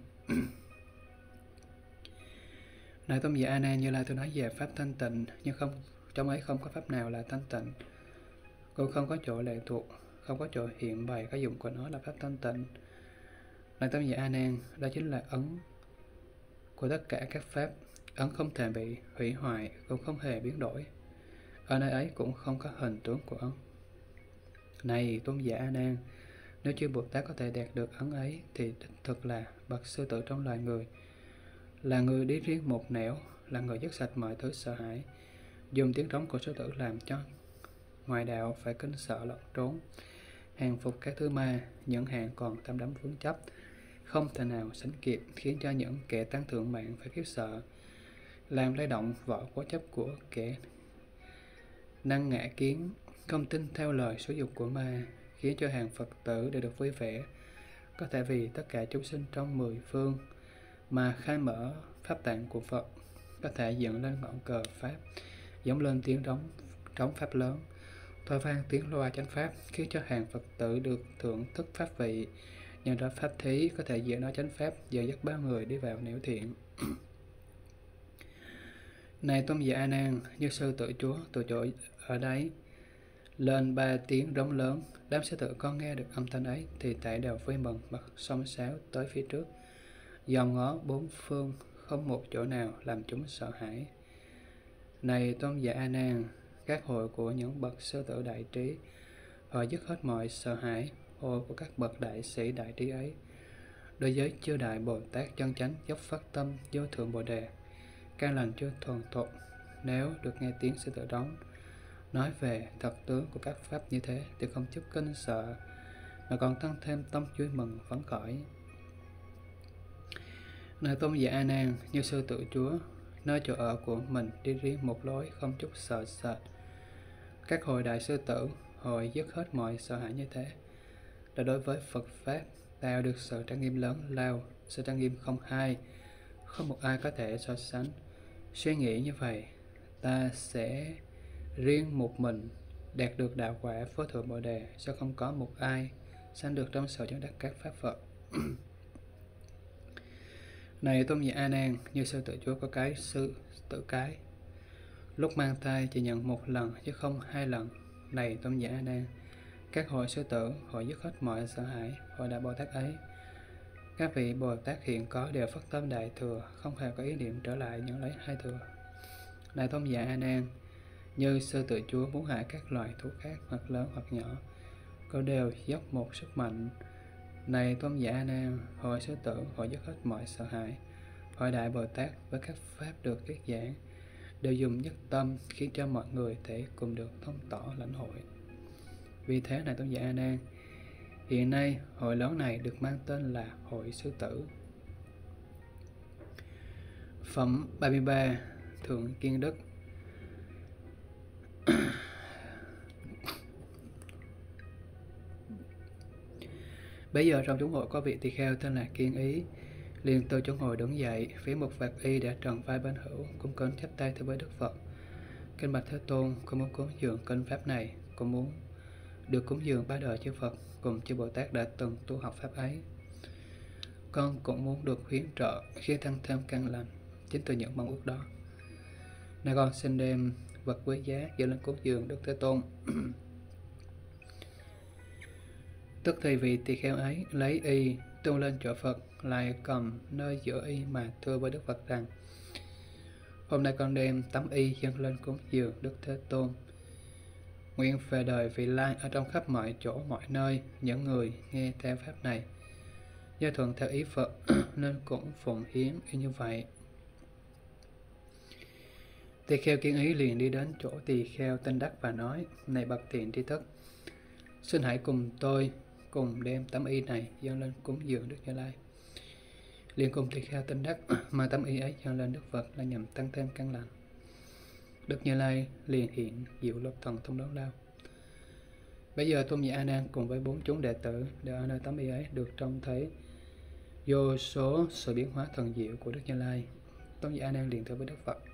Này tôn giả A Nan, Như Lai tôi nói về pháp thanh tịnh, nhưng không trong ấy không có pháp nào là thanh tịnh, cũng không có chỗ lệ thuộc, không có chỗ hiện bày cái dụng của nó là pháp thanh tịnh. Này tôn giả A Nan, đó chính là ấn của tất cả các pháp, ấn không thể bị hủy hoại, cũng không hề biến đổi. Ở nơi ấy cũng không có hình tướng của ấn. Này tôn giả A Nan, nếu chư Bồ Tát có thể đạt được ấn ấy thì đích thực là bậc sư tử trong loài người, là người đi riêng một nẻo, là người dứt sạch mọi thứ sợ hãi, dùng tiếng trống của sư tử làm cho ngoại đạo phải kính sợ lẫn trốn, hàng phục các thứ ma, những hàng còn tâm đắm vướng chấp không thể nào sánh kịp, khiến cho những kẻ tăng thượng mạng phải khiếp sợ, làm lay động vỏ cố chấp của kẻ năng ngã kiến, không tin theo lời xúi dục của ma, khiến cho hàng Phật tử đều được vui vẻ, có thể vì tất cả chúng sinh trong mười phương mà khai mở pháp tạng của Phật, có thể dựng lên ngọn cờ pháp, giống lên tiếng trống trống pháp lớn, thổi vang tiếng loa chánh pháp, khiến cho hàng Phật tử được thưởng thức pháp vị, nhờ đó pháp thí có thể dễ nói chánh pháp, dẫn dắt ba người đi vào nẻo thiện. Này tôn giả A Nan, như sư tử chúa từ chỗ ở đấy lên ba tiếng rống lớn, đám sư tử con nghe được âm thanh ấy thì tại đều vui mừng bật xông xáo tới phía trước, dòm ngó bốn phương, không một chỗ nào làm chúng sợ hãi. Này tôn giả A Nan, các hội của những bậc sư tử đại trí, họ dứt hết mọi sợ hãi. Hội của các bậc đại sĩ đại trí ấy, đối với chư đại Bồ Tát chân chánh dốc phát tâm vô thượng Bồ đề, căn lành chưa thuần thục, nếu được nghe tiếng sư tử đón nói về thật tướng của các pháp như thế thì không chút kinh sợ, mà còn tăng thêm tâm vui mừng phấn khởi. Này tôn giả A Nan, như sư tử chúa nơi chỗ ở của mình đi riêng một lối, không chút sợ sệt. Các hội đại sư tử, hội dứt hết mọi sợ hãi như thế, là đối với Phật pháp tạo được sự trang nghiêm lớn lao, sự trang nghiêm không hai, không một ai có thể so sánh. Suy nghĩ như vậy, ta sẽ riêng một mình đạt được đạo quả vô thượng Bồ đề, sẽ không có một ai sanh được trong sự chứng đắc các pháp Phật. Này tôn giả A Nan, như sư tử chúa có cái sư tử cái, lúc mang thai chỉ nhận một lần chứ không hai lần. Này tôn giả A Nan, các hội sư tử, hội dứt hết mọi sợ hãi, hội đại Bồ Tát ấy, các vị Bồ Tát hiện có đều phát tâm đại thừa, không hề có ý niệm trở lại nhận lấy hai thừa. Này tôn giả A Nan, như sư tử chúa muốn hại các loài thú khác, hoặc lớn hoặc nhỏ, có đều dốc một sức mạnh. Này tôn giả A Nan, hội sư tử, hội dứt hết mọi sợ hãi, hội đại Bồ Tát với các pháp được thuyết giảng, đều dùng nhất tâm, khiến cho mọi người thể cùng được thông tỏ lãnh hội. Vì thế này tôn giả A Nan, hiện nay hội lớn này được mang tên là hội sư tử. Phẩm ba mươi ba. Thượng Kiên Đức. Bây giờ trong chúng hội có vị tỳ kheo tên là Kiên Ý, Liền từ chỗ ngồi đứng dậy, phía một vạt y đã tròn vai bên hữu, cung kính chắp tay thưa với Đức Phật. Kinh bạch Thế Tôn, con muốn cúng dường kinh pháp này, con muốn được cúng dường ba đời chư Phật cùng chư Bồ Tát đã từng tu học pháp ấy. Con cũng muốn được khuyến trợ khi tăng thêm căn lành chính từ những mong ước đó. Nay con xin đem vật quý giá dâng lên cúng dường Đức Thế Tôn. Tức thì vị tỳ kheo ấy lấy y tung lên chỗ Phật, lại cầm nơi giữa y mà thưa với Đức Phật rằng: hôm nay con đem tấm y dâng lên cúng dường Đức Thế Tôn. Nguyện về đời vị lai ở trong khắp mọi chỗ mọi nơi, những người nghe theo pháp này do thuận theo ý Phật nên cũng phụng hiến y như vậy. Tỳ kheo kiến ý liền đi đến chỗ tỳ kheo Tinh Đắc và nói: này bậc thiện tri thức, xin hãy cùng tôi cùng đem tấm y này dâng lên cúng dường Đức Như Lai. Liền cùng tỳ kheo Tinh Đắc mà tấm y ấy dâng lên Đức Phật là nhằm tăng thêm căn lành. Đức Như Lai liền hiện diệu luật thần thông lớn lao. Bây giờ Tôn giả A Nan cùng với bốn chúng đệ tử đều ở nơi tấm y ấy được trông thấy vô số sự biến hóa thần diệu của Đức Như Lai. Tôn giả A Nan liền thưa với Đức Phật: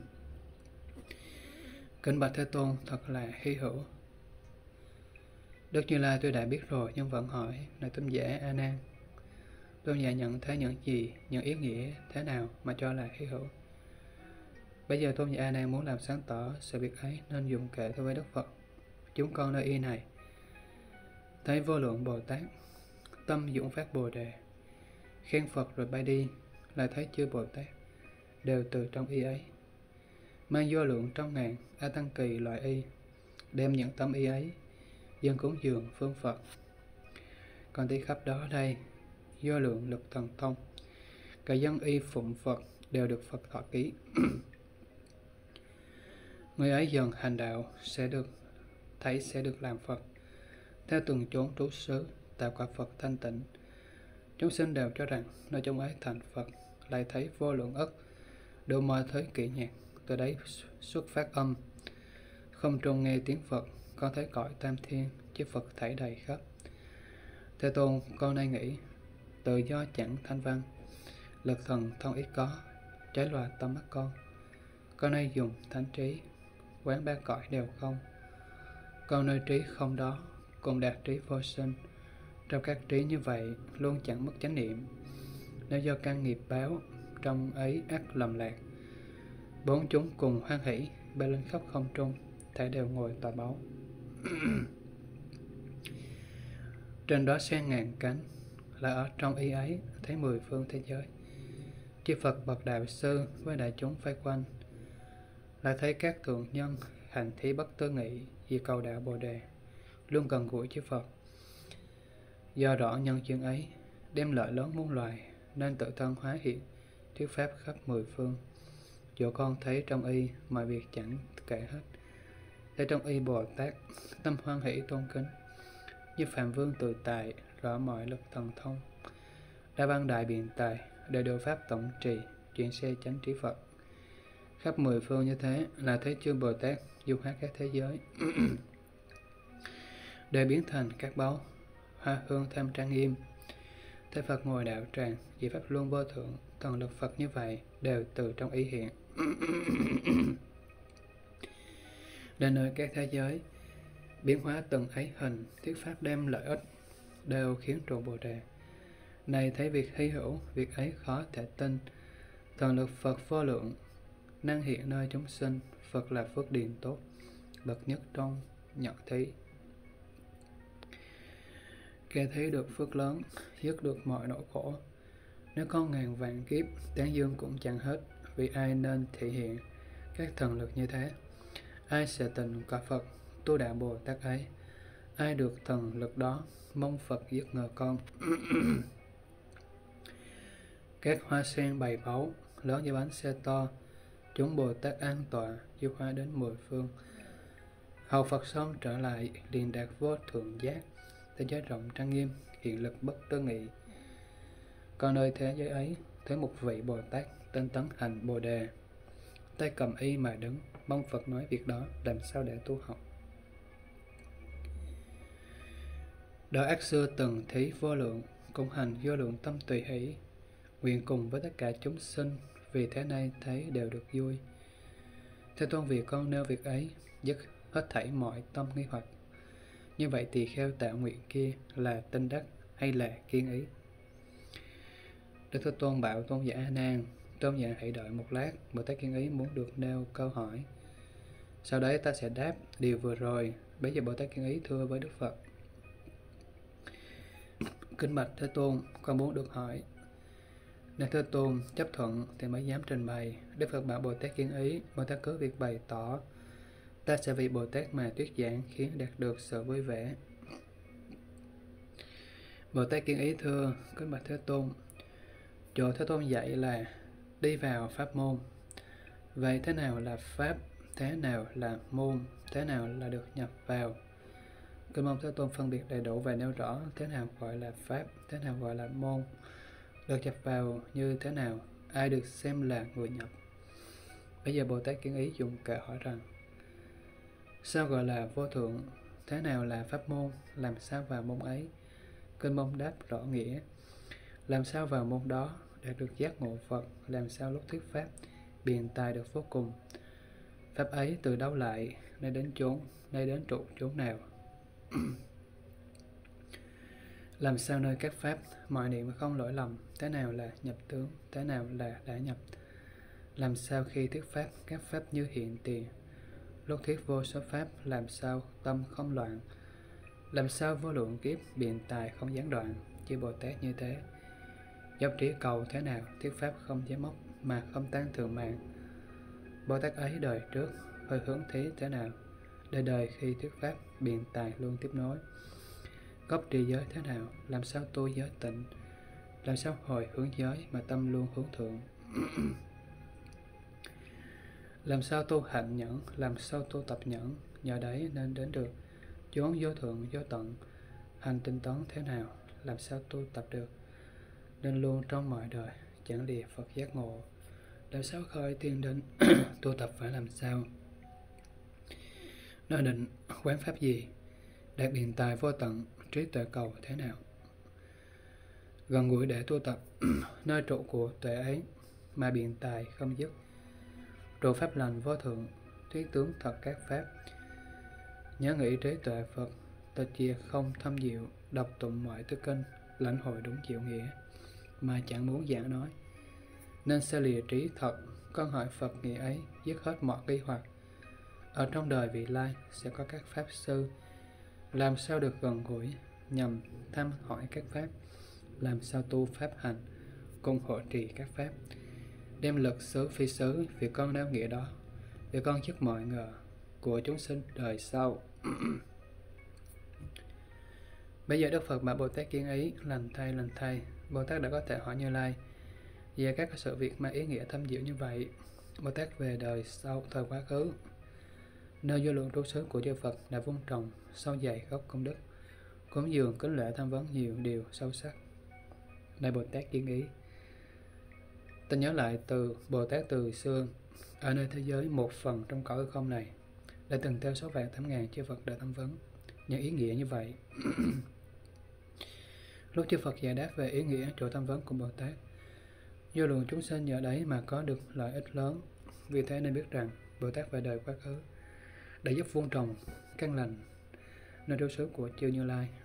kính bạch Thế Tôn, thật là hy hữu. Đức Như Lai tôi đã biết rồi nhưng vẫn hỏi: này Tôn giả A Nan, Tôn giả nhận thấy những gì, những ý nghĩa thế nào mà cho là hy hữu? Bây giờ Tôn giả A Nan muốn làm sáng tỏ sự việc ấy nên dùng kệ thưa với Đức Phật: chúng con nơi y này thấy vô lượng Bồ Tát tâm dũng phát Bồ Đề, khen Phật rồi bay đi, lại thấy chư Bồ Tát đều từ trong y ấy mang vô lượng trăm ngàn A Tăng Kỳ loại y, đem những tấm y ấy dâng cúng dường phương Phật. Còn đi khắp đó đây vô lượng lực thần thông, cả dân y phụng Phật đều được Phật thọ ký. Người ấy dần hành đạo sẽ được thấy sẽ được làm Phật, theo từng chốn trú xứ tạo quả Phật thanh tịnh. Chúng sinh đều cho rằng nơi chúng ấy thành Phật, lại thấy vô lượng ức đủ mọi thế kỷ nhạc, từ đấy xuất phát âm. Không trung nghe tiếng Phật, con thấy cõi tam thiên chư Phật thảy đầy khắp. Thế Tôn, con nay nghĩ tự do chẳng thanh văn, lực thần thông ít có, trái loà tâm mắt con. Con nay dùng thánh trí quán ba cõi đều không. Con nơi trí không đó cùng đạt trí vô sinh. Trong các trí như vậy luôn chẳng mất chánh niệm, nếu do căn nghiệp báo trong ấy ắt lầm lạc. Bốn chúng cùng hoan hỷ bay lên khắp không trung, thảy đều ngồi tòa báu. Trên đó sen ngàn cánh, là ở trong y ấy thấy mười phương thế giới. Chư Phật bậc đạo sư với đại chúng vây quanh, lại thấy các thượng nhân hành thí bất tư nghị vì cầu đạo Bồ Đề, luôn gần gũi chư Phật. Do rõ nhân duyên ấy đem lợi lớn muôn loài, nên tự thân hóa hiện thuyết pháp khắp mười phương. Chỗ con thấy trong y mọi việc chẳng kể hết. Thấy trong y Bồ Tát tâm hoan hỷ tôn kính, như Phạm Vương tự tại rõ mọi lực thần thông, đa văn đại biện tài để độ pháp tổng trì chuyển xe chánh trí Phật. Khắp mười phương như thế là thấy chư Bồ Tát du hóa các thế giới để biến thành các báu hoa hương tham trang nghiêm. Thấy Phật ngồi đạo tràng vì pháp luân vô thượng, thần lực Phật như vậy đều từ trong ý hiện. Đến nơi các thế giới biến hóa từng ấy hình, thuyết pháp đem lợi ích đều khiến trụ Bồ Đề. Này thấy việc hy hữu, việc ấy khó thể tin. Thần lực Phật vô lượng năng hiện nơi chúng sinh. Phật là phước điền tốt, bậc nhất trong nhận thí. Kẻ thấy được phước lớn, dứt được mọi nỗi khổ. Nếu có ngàn vạn kiếp, tán dương cũng chẳng hết. Vì ai nên thể hiện các thần lực như thế? Ai sẽ tình cả Phật, tu đạo Bồ Tát ấy? Ai được thần lực đó, mong Phật giết ngờ con. Các hoa sen bày báu, lớn như bánh xe to, chúng Bồ Tát an tọa, du hóa đến mười phương. Hầu Phật xong trở lại, liền đạt vô thượng giác, thế giới rộng trang nghiêm, hiện lực bất tư nghị. Còn nơi thế giới ấy, thấy một vị Bồ Tát tên tấn hành Bồ Đề, tay cầm y mà đứng, mong Phật nói việc đó làm sao để tu học. Đó ác xưa từng thí vô lượng, cũng hành vô lượng tâm tùy hỷ, nguyện cùng với tất cả chúng sinh, vì thế nay thấy đều được vui. Thế Tôn, vì con nêu việc ấy, dứt hết thảy mọi tâm nghi hoặc. Như vậy tỳ kheo tạo nguyện kia là tinh đắc hay là kiên ý? Đức Thế Tôn bảo tôn giả A Nan: Tôn giả hãy đợi một lát, Bồ Tát Kiên Ý muốn được nêu câu hỏi. Sau đấy ta sẽ đáp điều vừa rồi. Bây giờ Bồ Tát Kiên Ý thưa với Đức Phật: Kính bạch Thế Tôn, con muốn được hỏi. Nếu Thế Tôn chấp thuận thì mới dám trình bày. Đức Phật bảo Bồ Tát Kiên Ý: Bồ Tát cứ việc bày tỏ, ta sẽ vì Bồ Tát mà thuyết giảng, khiến đạt được sự vui vẻ. Bồ Tát Kiên Ý thưa: Kính bạch Thế Tôn, chỗ Thế Tôn dạy là đi vào pháp môn. Vậy thế nào là pháp? Thế nào là môn? Thế nào là được nhập vào? Kính mong Thế Tôn phân biệt đầy đủ và nêu rõ thế nào gọi là pháp, thế nào gọi là môn, được nhập vào như thế nào, ai được xem là người nhập. Bây giờ Bồ Tát Kiên Ý dùng kệ hỏi rằng: Sao gọi là vô thượng? Thế nào là pháp môn? Làm sao vào môn ấy? Kinh mong đáp rõ nghĩa. Làm sao vào môn đó đạt được giác ngộ Phật? Làm sao lúc thuyết pháp biện tài được vô cùng? Pháp ấy từ đâu lại? Nay đến chốn, nay đến trụ chốn nào? Làm sao nơi các pháp mọi niệm không lỗi lầm? Thế nào là nhập tướng? Thế nào là đã nhập? Làm sao khi thuyết pháp các pháp như hiện tiền? Lúc thuyết vô số pháp làm sao tâm không loạn? Làm sao vô lượng kiếp biện tài không gián đoạn? Chư Bồ Tát như thế. Dốc trí cầu thế nào thuyết pháp không giám mốc mà không tan thường mạng? Bồ Tát ấy đời trước hơi hướng thí thế nào? Đời đời khi thuyết pháp biện tài luôn tiếp nối. Gốc trì giới thế nào? Làm sao tu giới tịnh? Làm sao hồi hướng giới mà tâm luôn hướng thượng? Làm sao tu hạnh nhẫn? Làm sao tu tập nhẫn? Nhờ đấy nên đến được chốn vô thượng vô tận. Hành tinh tấn thế nào? Làm sao tu tập được? Nên luôn trong mọi đời chẳng lìa Phật giác ngộ. Làm sao khởi tiên định? Tu tập phải làm sao? Nói định quán pháp gì? Đạt biện tài vô tận, trí tuệ cầu thế nào? Gần gũi để tu tập nơi trụ của tuệ ấy mà biện tài không dứt. Trụ pháp lành vô thượng, thuyết tướng thật các pháp. Nhớ nghĩ trí tuệ Phật, ta chia không thâm diệu, đọc tụng mọi tư kinh, lãnh hội đúng diệu nghĩa mà chẳng muốn giảng nói. Nên sẽ lìa trí thật, con hỏi Phật nghĩa ấy, dứt hết mọi nghi hoặc. Ở trong đời vị lai sẽ có các pháp sư, làm sao được gần gũi, nhằm thăm hỏi các pháp, làm sao tu pháp hành, cùng hộ trì các pháp. Đem lực xứ phi xứ, vì con nêu nghĩa đó, vì con dứt mọi ngờ của chúng sinh đời sau. Bây giờ Đức Phật bảo Bồ Tát Kiên Ý: Lành thay, lành thay. Bồ Tát đã có thể hỏi Như Lai về các sự việc mà ý nghĩa thâm diệu như vậy. Bồ Tát về đời sau, thời quá khứ, nơi vô lượng trú xứ của chư Phật đã vun trồng sâu dày gốc công đức, cúng dường kính lễ tham vấn nhiều điều sâu sắc. Này Bồ Tát Kiên Ý, ta nhớ lại từ Bồ Tát từ xưa ở nơi thế giới một phần trong cõi hư không này đã từng theo số vạn tám ngàn chư Phật đã tham vấn những ý nghĩa như vậy. Lúc chư Phật giải đáp về ý nghĩa chỗ tham vấn của Bồ Tát, vô lượng chúng sinh nhờ đấy mà có được lợi ích lớn. Vì thế nên biết rằng Bồ Tát về đời quá khứ đã giúp vun trồng căn lành nơi trú xứ của chư Như Lai.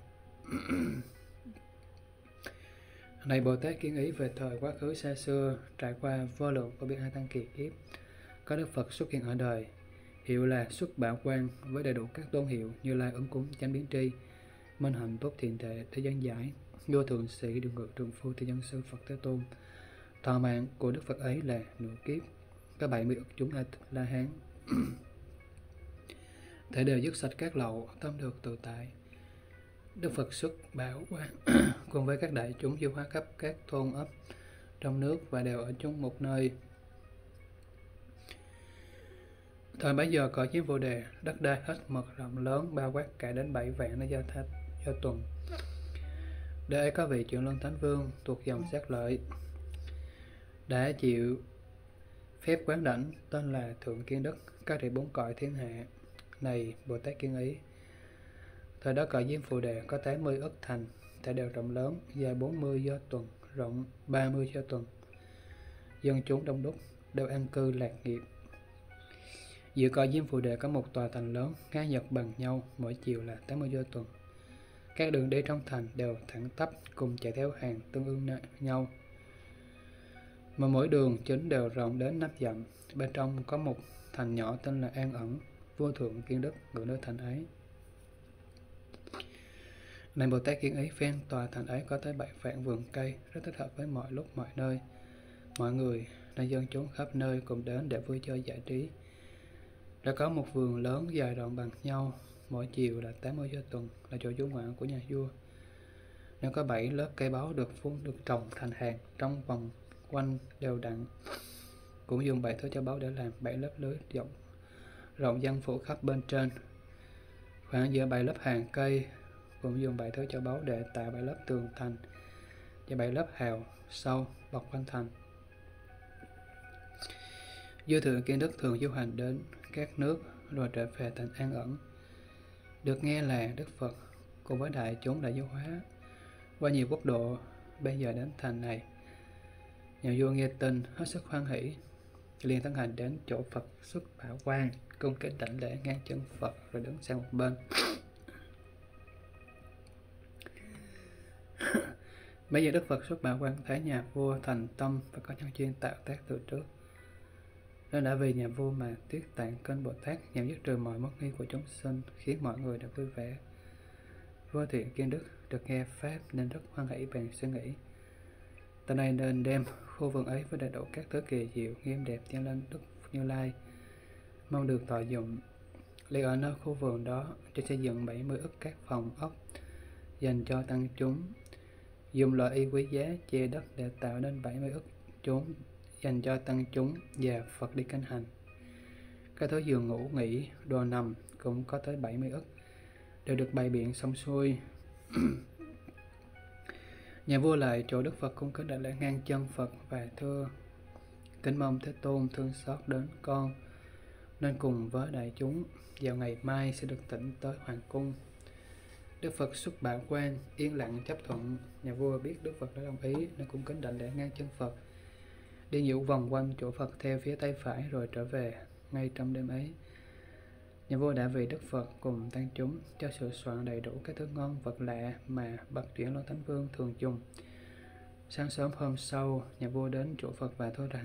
Này Bồ Tát Kiên Ý, về thời quá khứ xa xưa, trải qua vô lượng vô biên hai tăng kỳ kiếp, có Đức Phật xuất hiện ở đời, hiệu là Xuất Bảo Quang, với đầy đủ các tôn hiệu Như Lai, Ứng Cúng, Chánh Biến Tri, Minh Hạnh, Tốt Thiện Thể, Thế Gian Giải, Vô Thượng Sĩ, Đường Ngự, Trường Phu, Thế Dân Sư, Phật Thế Tôn. Thọ mạng của Đức Phật ấy là nửa kiếp, có bảy mươi ức chúng La Hán. Thể đều dứt sạch các lậu, tâm được tự tại. Đức Phật xuất bảo quang cùng với các đại chúng du hóa khắp các thôn ấp trong nước và đều ở chung một nơi. Thời bấy giờ cõi Chiến Vô Đề, đất đai hết mực rộng lớn, bao quát cả đến bảy vạn nơi giao thạch giao tuần. Để ấy có vị Chuyển Luân Thánh Vương thuộc dòng Sát Lợi đã chịu phép quán đảnh, tên là Thượng Kiên Đức, các trị bốn cõi thiên hạ. Này Bồ Tát Kiên Ý, thời đó cõi Diêm Phù Đề có tám mươi ức thành, thể đều rộng lớn, dài bốn mươi do tuần, rộng ba mươi cho tuần. Dân chúng đông đúc, đều an cư lạc nghiệp. Giữa cõi Diêm Phù Đề có một tòa thành lớn, ngang dọc bằng nhau, mỗi chiều là tám mươi cho tuần. Các đường đi trong thành đều thẳng tắp, cùng chạy theo hàng tương ưng nhau. Mà mỗi đường chính đều rộng đến năm dặm. Bên trong có một thành nhỏ tên là An Ẩn. Vua Thượng Kiên Đức ngự nơi thành ấy. Này Bồ Tát Kiên Ý, phen tòa thành ấy có tới bảy vạn vườn cây, rất thích hợp với mọi lúc mọi nơi. Mọi người, nơi dân chúng khắp nơi cùng đến để vui chơi giải trí. Đã có một vườn lớn dài rộng bằng nhau, mỗi chiều là tám mươi cho tuần, là chỗ du ngoạn của nhà vua. Nếu có bảy lớp cây báu được phun được trồng thành hàng trong vòng quanh đều đặn, cũng dùng bảy thứ cho báu để làm bảy lớp lưới rộng rộng dân phủ khắp bên trên. Khoảng giữa bảy lớp hàng cây cũng dùng bảy thứ cho báu để tạo bảy lớp tường thành và bảy lớp hào sâu bọc quanh thành. Vua Thượng Kiên Đức thường du hành đến các nước rồi trở về thành An Ẩn. Được nghe là Đức Phật cùng với đại chúng đã du hóa qua nhiều quốc độ, bây giờ đến thành này. Nhà vua nghe tin hết sức hoan hỷ, liền thân hành đến chỗ Phật xuất Bảo Quang, cung kính đảnh lễ ngang chân Phật rồi đứng sang một bên. Bây giờ Đức Phật xuất Bảo Quang thấy nhà vua thành tâm và có nhân duyên tạo tác từ trước, nên đã vì nhà vua mà tuyết tạng kênh Bồ Tát nhằm dứt trừ mọi mất nghi của chúng sinh, khiến mọi người được vui vẻ. Vua Thiện Kiên Đức được nghe pháp nên rất hoan hỷ, bèn suy nghĩ: từ nay nên đem khu vườn ấy với đầy đủ các thứ kỳ diệu nghiêm đẹp dâng lên Đức Như Lai, mong được thọ dụng. Liền ở nơi khu vườn đó cho xây dựng bảy mươi ức các phòng ốc dành cho tăng chúng, dùng loại y quý giá che đất để tạo nên bảy mươi ức chốn dành cho tăng chúng và Phật đi kinh hành. Các thứ giường ngủ nghỉ, đồ nằm cũng có tới bảy mươi ức, đều được bày biện xong xuôi. Nhà vua lại chỗ Đức Phật cung kính đảnh lễ ngang chân Phật và thưa: kính mong Thế Tôn thương xót đến con, nên cùng với đại chúng vào ngày mai sẽ được tỉnh tới hoàng cung. Đức Phật xuất Bảo Quang yên lặng chấp thuận. Nhà vua biết Đức Phật đã đồng ý nên cung kính đảnh lễ ngang chân Phật, đi nhiễu vòng quanh chỗ Phật theo phía tay phải rồi trở về. Ngay trong đêm ấy, nhà vua đã vì Đức Phật cùng tăng chúng cho sửa soạn đầy đủ các thứ ngon vật lạ mà bậc chuyển luân thánh vương thường dùng. Sáng sớm hôm sau, nhà vua đến chỗ Phật và thưa rằng: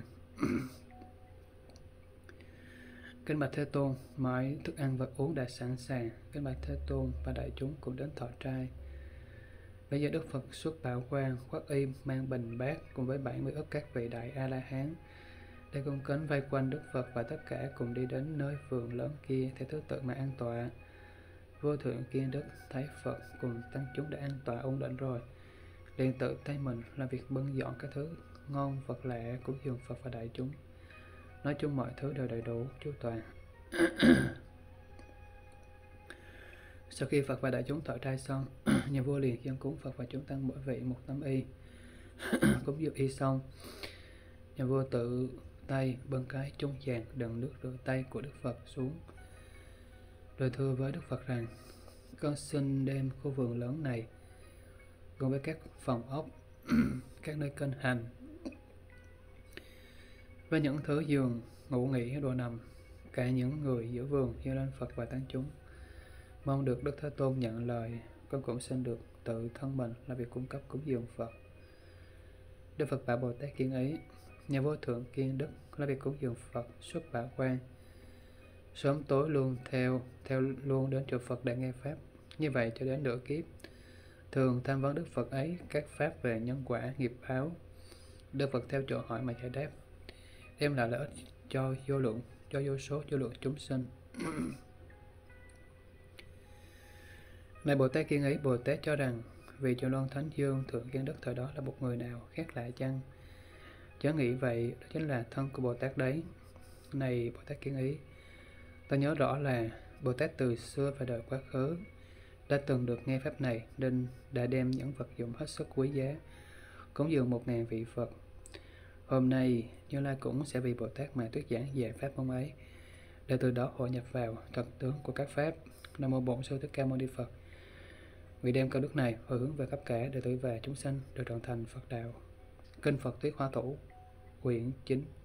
kính bạch Thế Tôn, mọi thức ăn vật uống đã sẵn sàng. Kính bạch Thế Tôn và đại chúng cũng đến thọ trai. Bây giờ Đức Phật xuất Bảo Quang, khoác y mang bình bát cùng với bảy mươi ức các vị đại A La Hán để cung kính vây quanh Đức Phật, và tất cả cùng đi đến nơi vườn lớn kia theo thứ tự mà an tọa. Vua Thượng Kiên Đức thấy Phật cùng tăng chúng đã an tọa ổn định rồi, liền tự tay mình làm việc bưng dọn các thứ ngon vật lạ của dường Phật và đại chúng. Nói chung mọi thứ đều đầy đủ chu toàn. Sau khi Phật và đại chúng thọ trai xong, nhà vua liền dâng cúng Phật và chúng tăng mỗi vị một tấm y. Cúng dường y xong, nhà vua tự tay bưng cái chung vàng đựng nước rửa tay của Đức Phật xuống, rồi thưa với Đức Phật rằng: con xin đem khu vườn lớn này cùng với các phòng ốc, các nơi kinh hành, với những thứ giường ngủ nghỉ đồ nằm, cả những người giữa vườn dâng lên Phật và tăng chúng. Mong được Đức Thế Tôn nhận lời, con cũng xin được tự thân mình là việc cung cấp cúng dường Phật. Đức Phật bảo Bồ Tát Kiên Ý: nhà vua Thượng Kiên Đức là việc cúng dường Phật xuất Bảo Quang, sớm tối luôn theo theo luôn đến chỗ Phật để nghe pháp, như vậy cho đến nửa kiếp. Thường tham vấn Đức Phật ấy các pháp về nhân quả nghiệp báo. Đức Phật theo chỗ hỏi mà giải đáp, đem lại lợi ích cho vô lượng cho vô số vô lượng chúng sinh. Này Bồ Tát Kiên Ý, Bồ Tát cho rằng vì Chuyển Luân Thánh Dương Thượng Kiên Đức thời đó là một người nào khác lạ chăng? Chớ nghĩ vậy, đó chính là thân của Bồ Tát đấy. Này Bồ Tát Kiên Ý, ta nhớ rõ là Bồ Tát từ xưa và đời quá khứ đã từng được nghe pháp này, nên đã đem những vật dụng hết sức quý giá cúng dường một ngàn vị Phật. Hôm nay Như Lai cũng sẽ vì Bồ Tát mà thuyết giảng về pháp môn ấy, để từ đó hội nhập vào thật tướng của các pháp. Nam mô Bổn Sư Thích Ca Mâu Ni Phật. Vì đem công đức này hồi hướng về khắp cả đệ tử và chúng sanh được trọn thành Phật đạo. Kinh Phật Thuyết Hoa Thủ, quyển chín.